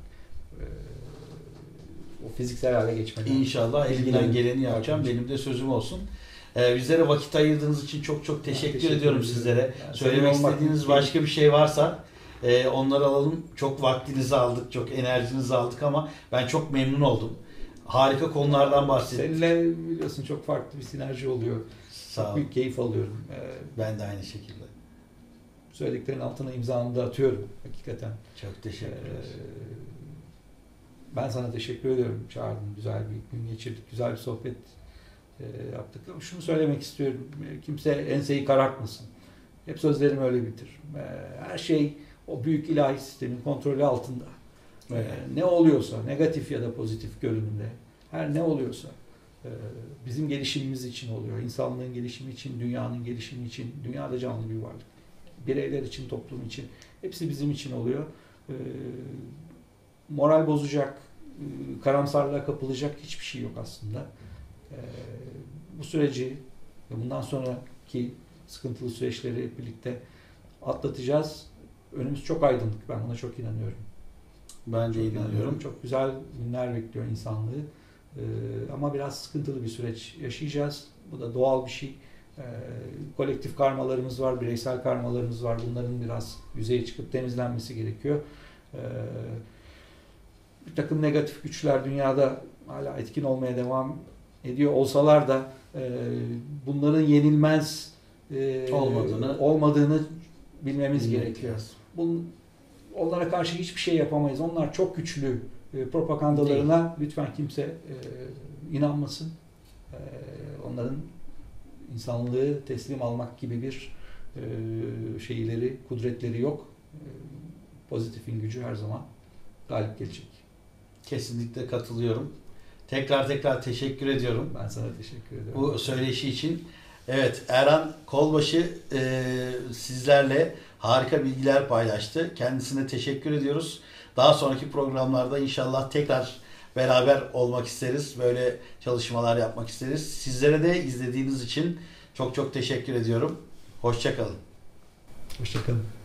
o fiziksel hale geçmeli. İnşallah elimden geleni yapacağım. Benim de sözüm olsun. Bizlere vakit ayırdığınız için çok teşekkür ediyorum sizlere. Yani Söylemek istediğiniz başka bir şey varsa onları alalım. Çok vaktinizi aldık, çok enerjinizi aldık ama ben çok memnun oldum. Harika konulardan bahsettik. Seninle biliyorsun çok farklı bir sinerji oluyor. Sağ Çok ol. büyük keyif alıyorum. Ben de aynı şekilde. Söylediklerin altına imzamı da atıyorum hakikaten. Çok teşekkürler. Ben sana teşekkür ediyorum. Çağırdın, güzel bir gün geçirdik, güzel bir sohbet yaptık. Ama şunu söylemek istiyorum. Kimse enseyi karartmasın. Hep sözlerimi öyle bitiririm. Her şey o büyük ilahi sistemin kontrolü altında. Evet. Ne oluyorsa, negatif ya da pozitif görünümde, her ne oluyorsa bizim gelişimimiz için oluyor. İnsanlığın gelişimi için, dünyanın gelişimi için, dünyada canlı bir varlık. Bireyler için, toplum için. Hepsi bizim için oluyor. Moral bozacak, karamsarlığa kapılacak hiçbir şey yok aslında. Bu süreci ve bundan sonraki sıkıntılı süreçleri hep birlikte atlatacağız. Önümüz çok aydınlık. Ben buna çok inanıyorum. Ben de inanıyorum. Çok güzel günler bekliyor insanlığı. Ama biraz sıkıntılı bir süreç yaşayacağız. Bu da doğal bir şey. Kolektif karmalarımız var, bireysel karmalarımız var. Bunların biraz yüzeye çıkıp temizlenmesi gerekiyor. Bir takım negatif güçler dünyada hala etkin olmaya devam ediyor olsalar da bunların yenilmez olmadığını bilmemiz gerekiyor. Onlara karşı hiçbir şey yapamayız. Onlar çok güçlü. Propagandalarına lütfen kimse inanmasın. Onların insanlığı teslim almak gibi bir şeyleri, kudretleri yok. Pozitifin gücü her zaman galip gelecek. Kesinlikle katılıyorum. Tekrar teşekkür ediyorum. Ben sana teşekkür ederim. Bu söyleşi için. Evet, Erhan Kolbaşı sizlerle harika bilgiler paylaştı. Kendisine teşekkür ediyoruz. Daha sonraki programlarda inşallah tekrar beraber olmak isteriz. Böyle çalışmalar yapmak isteriz. Sizlere de izlediğiniz için çok çok teşekkür ediyorum. Hoşça kalın. Hoşçakalın.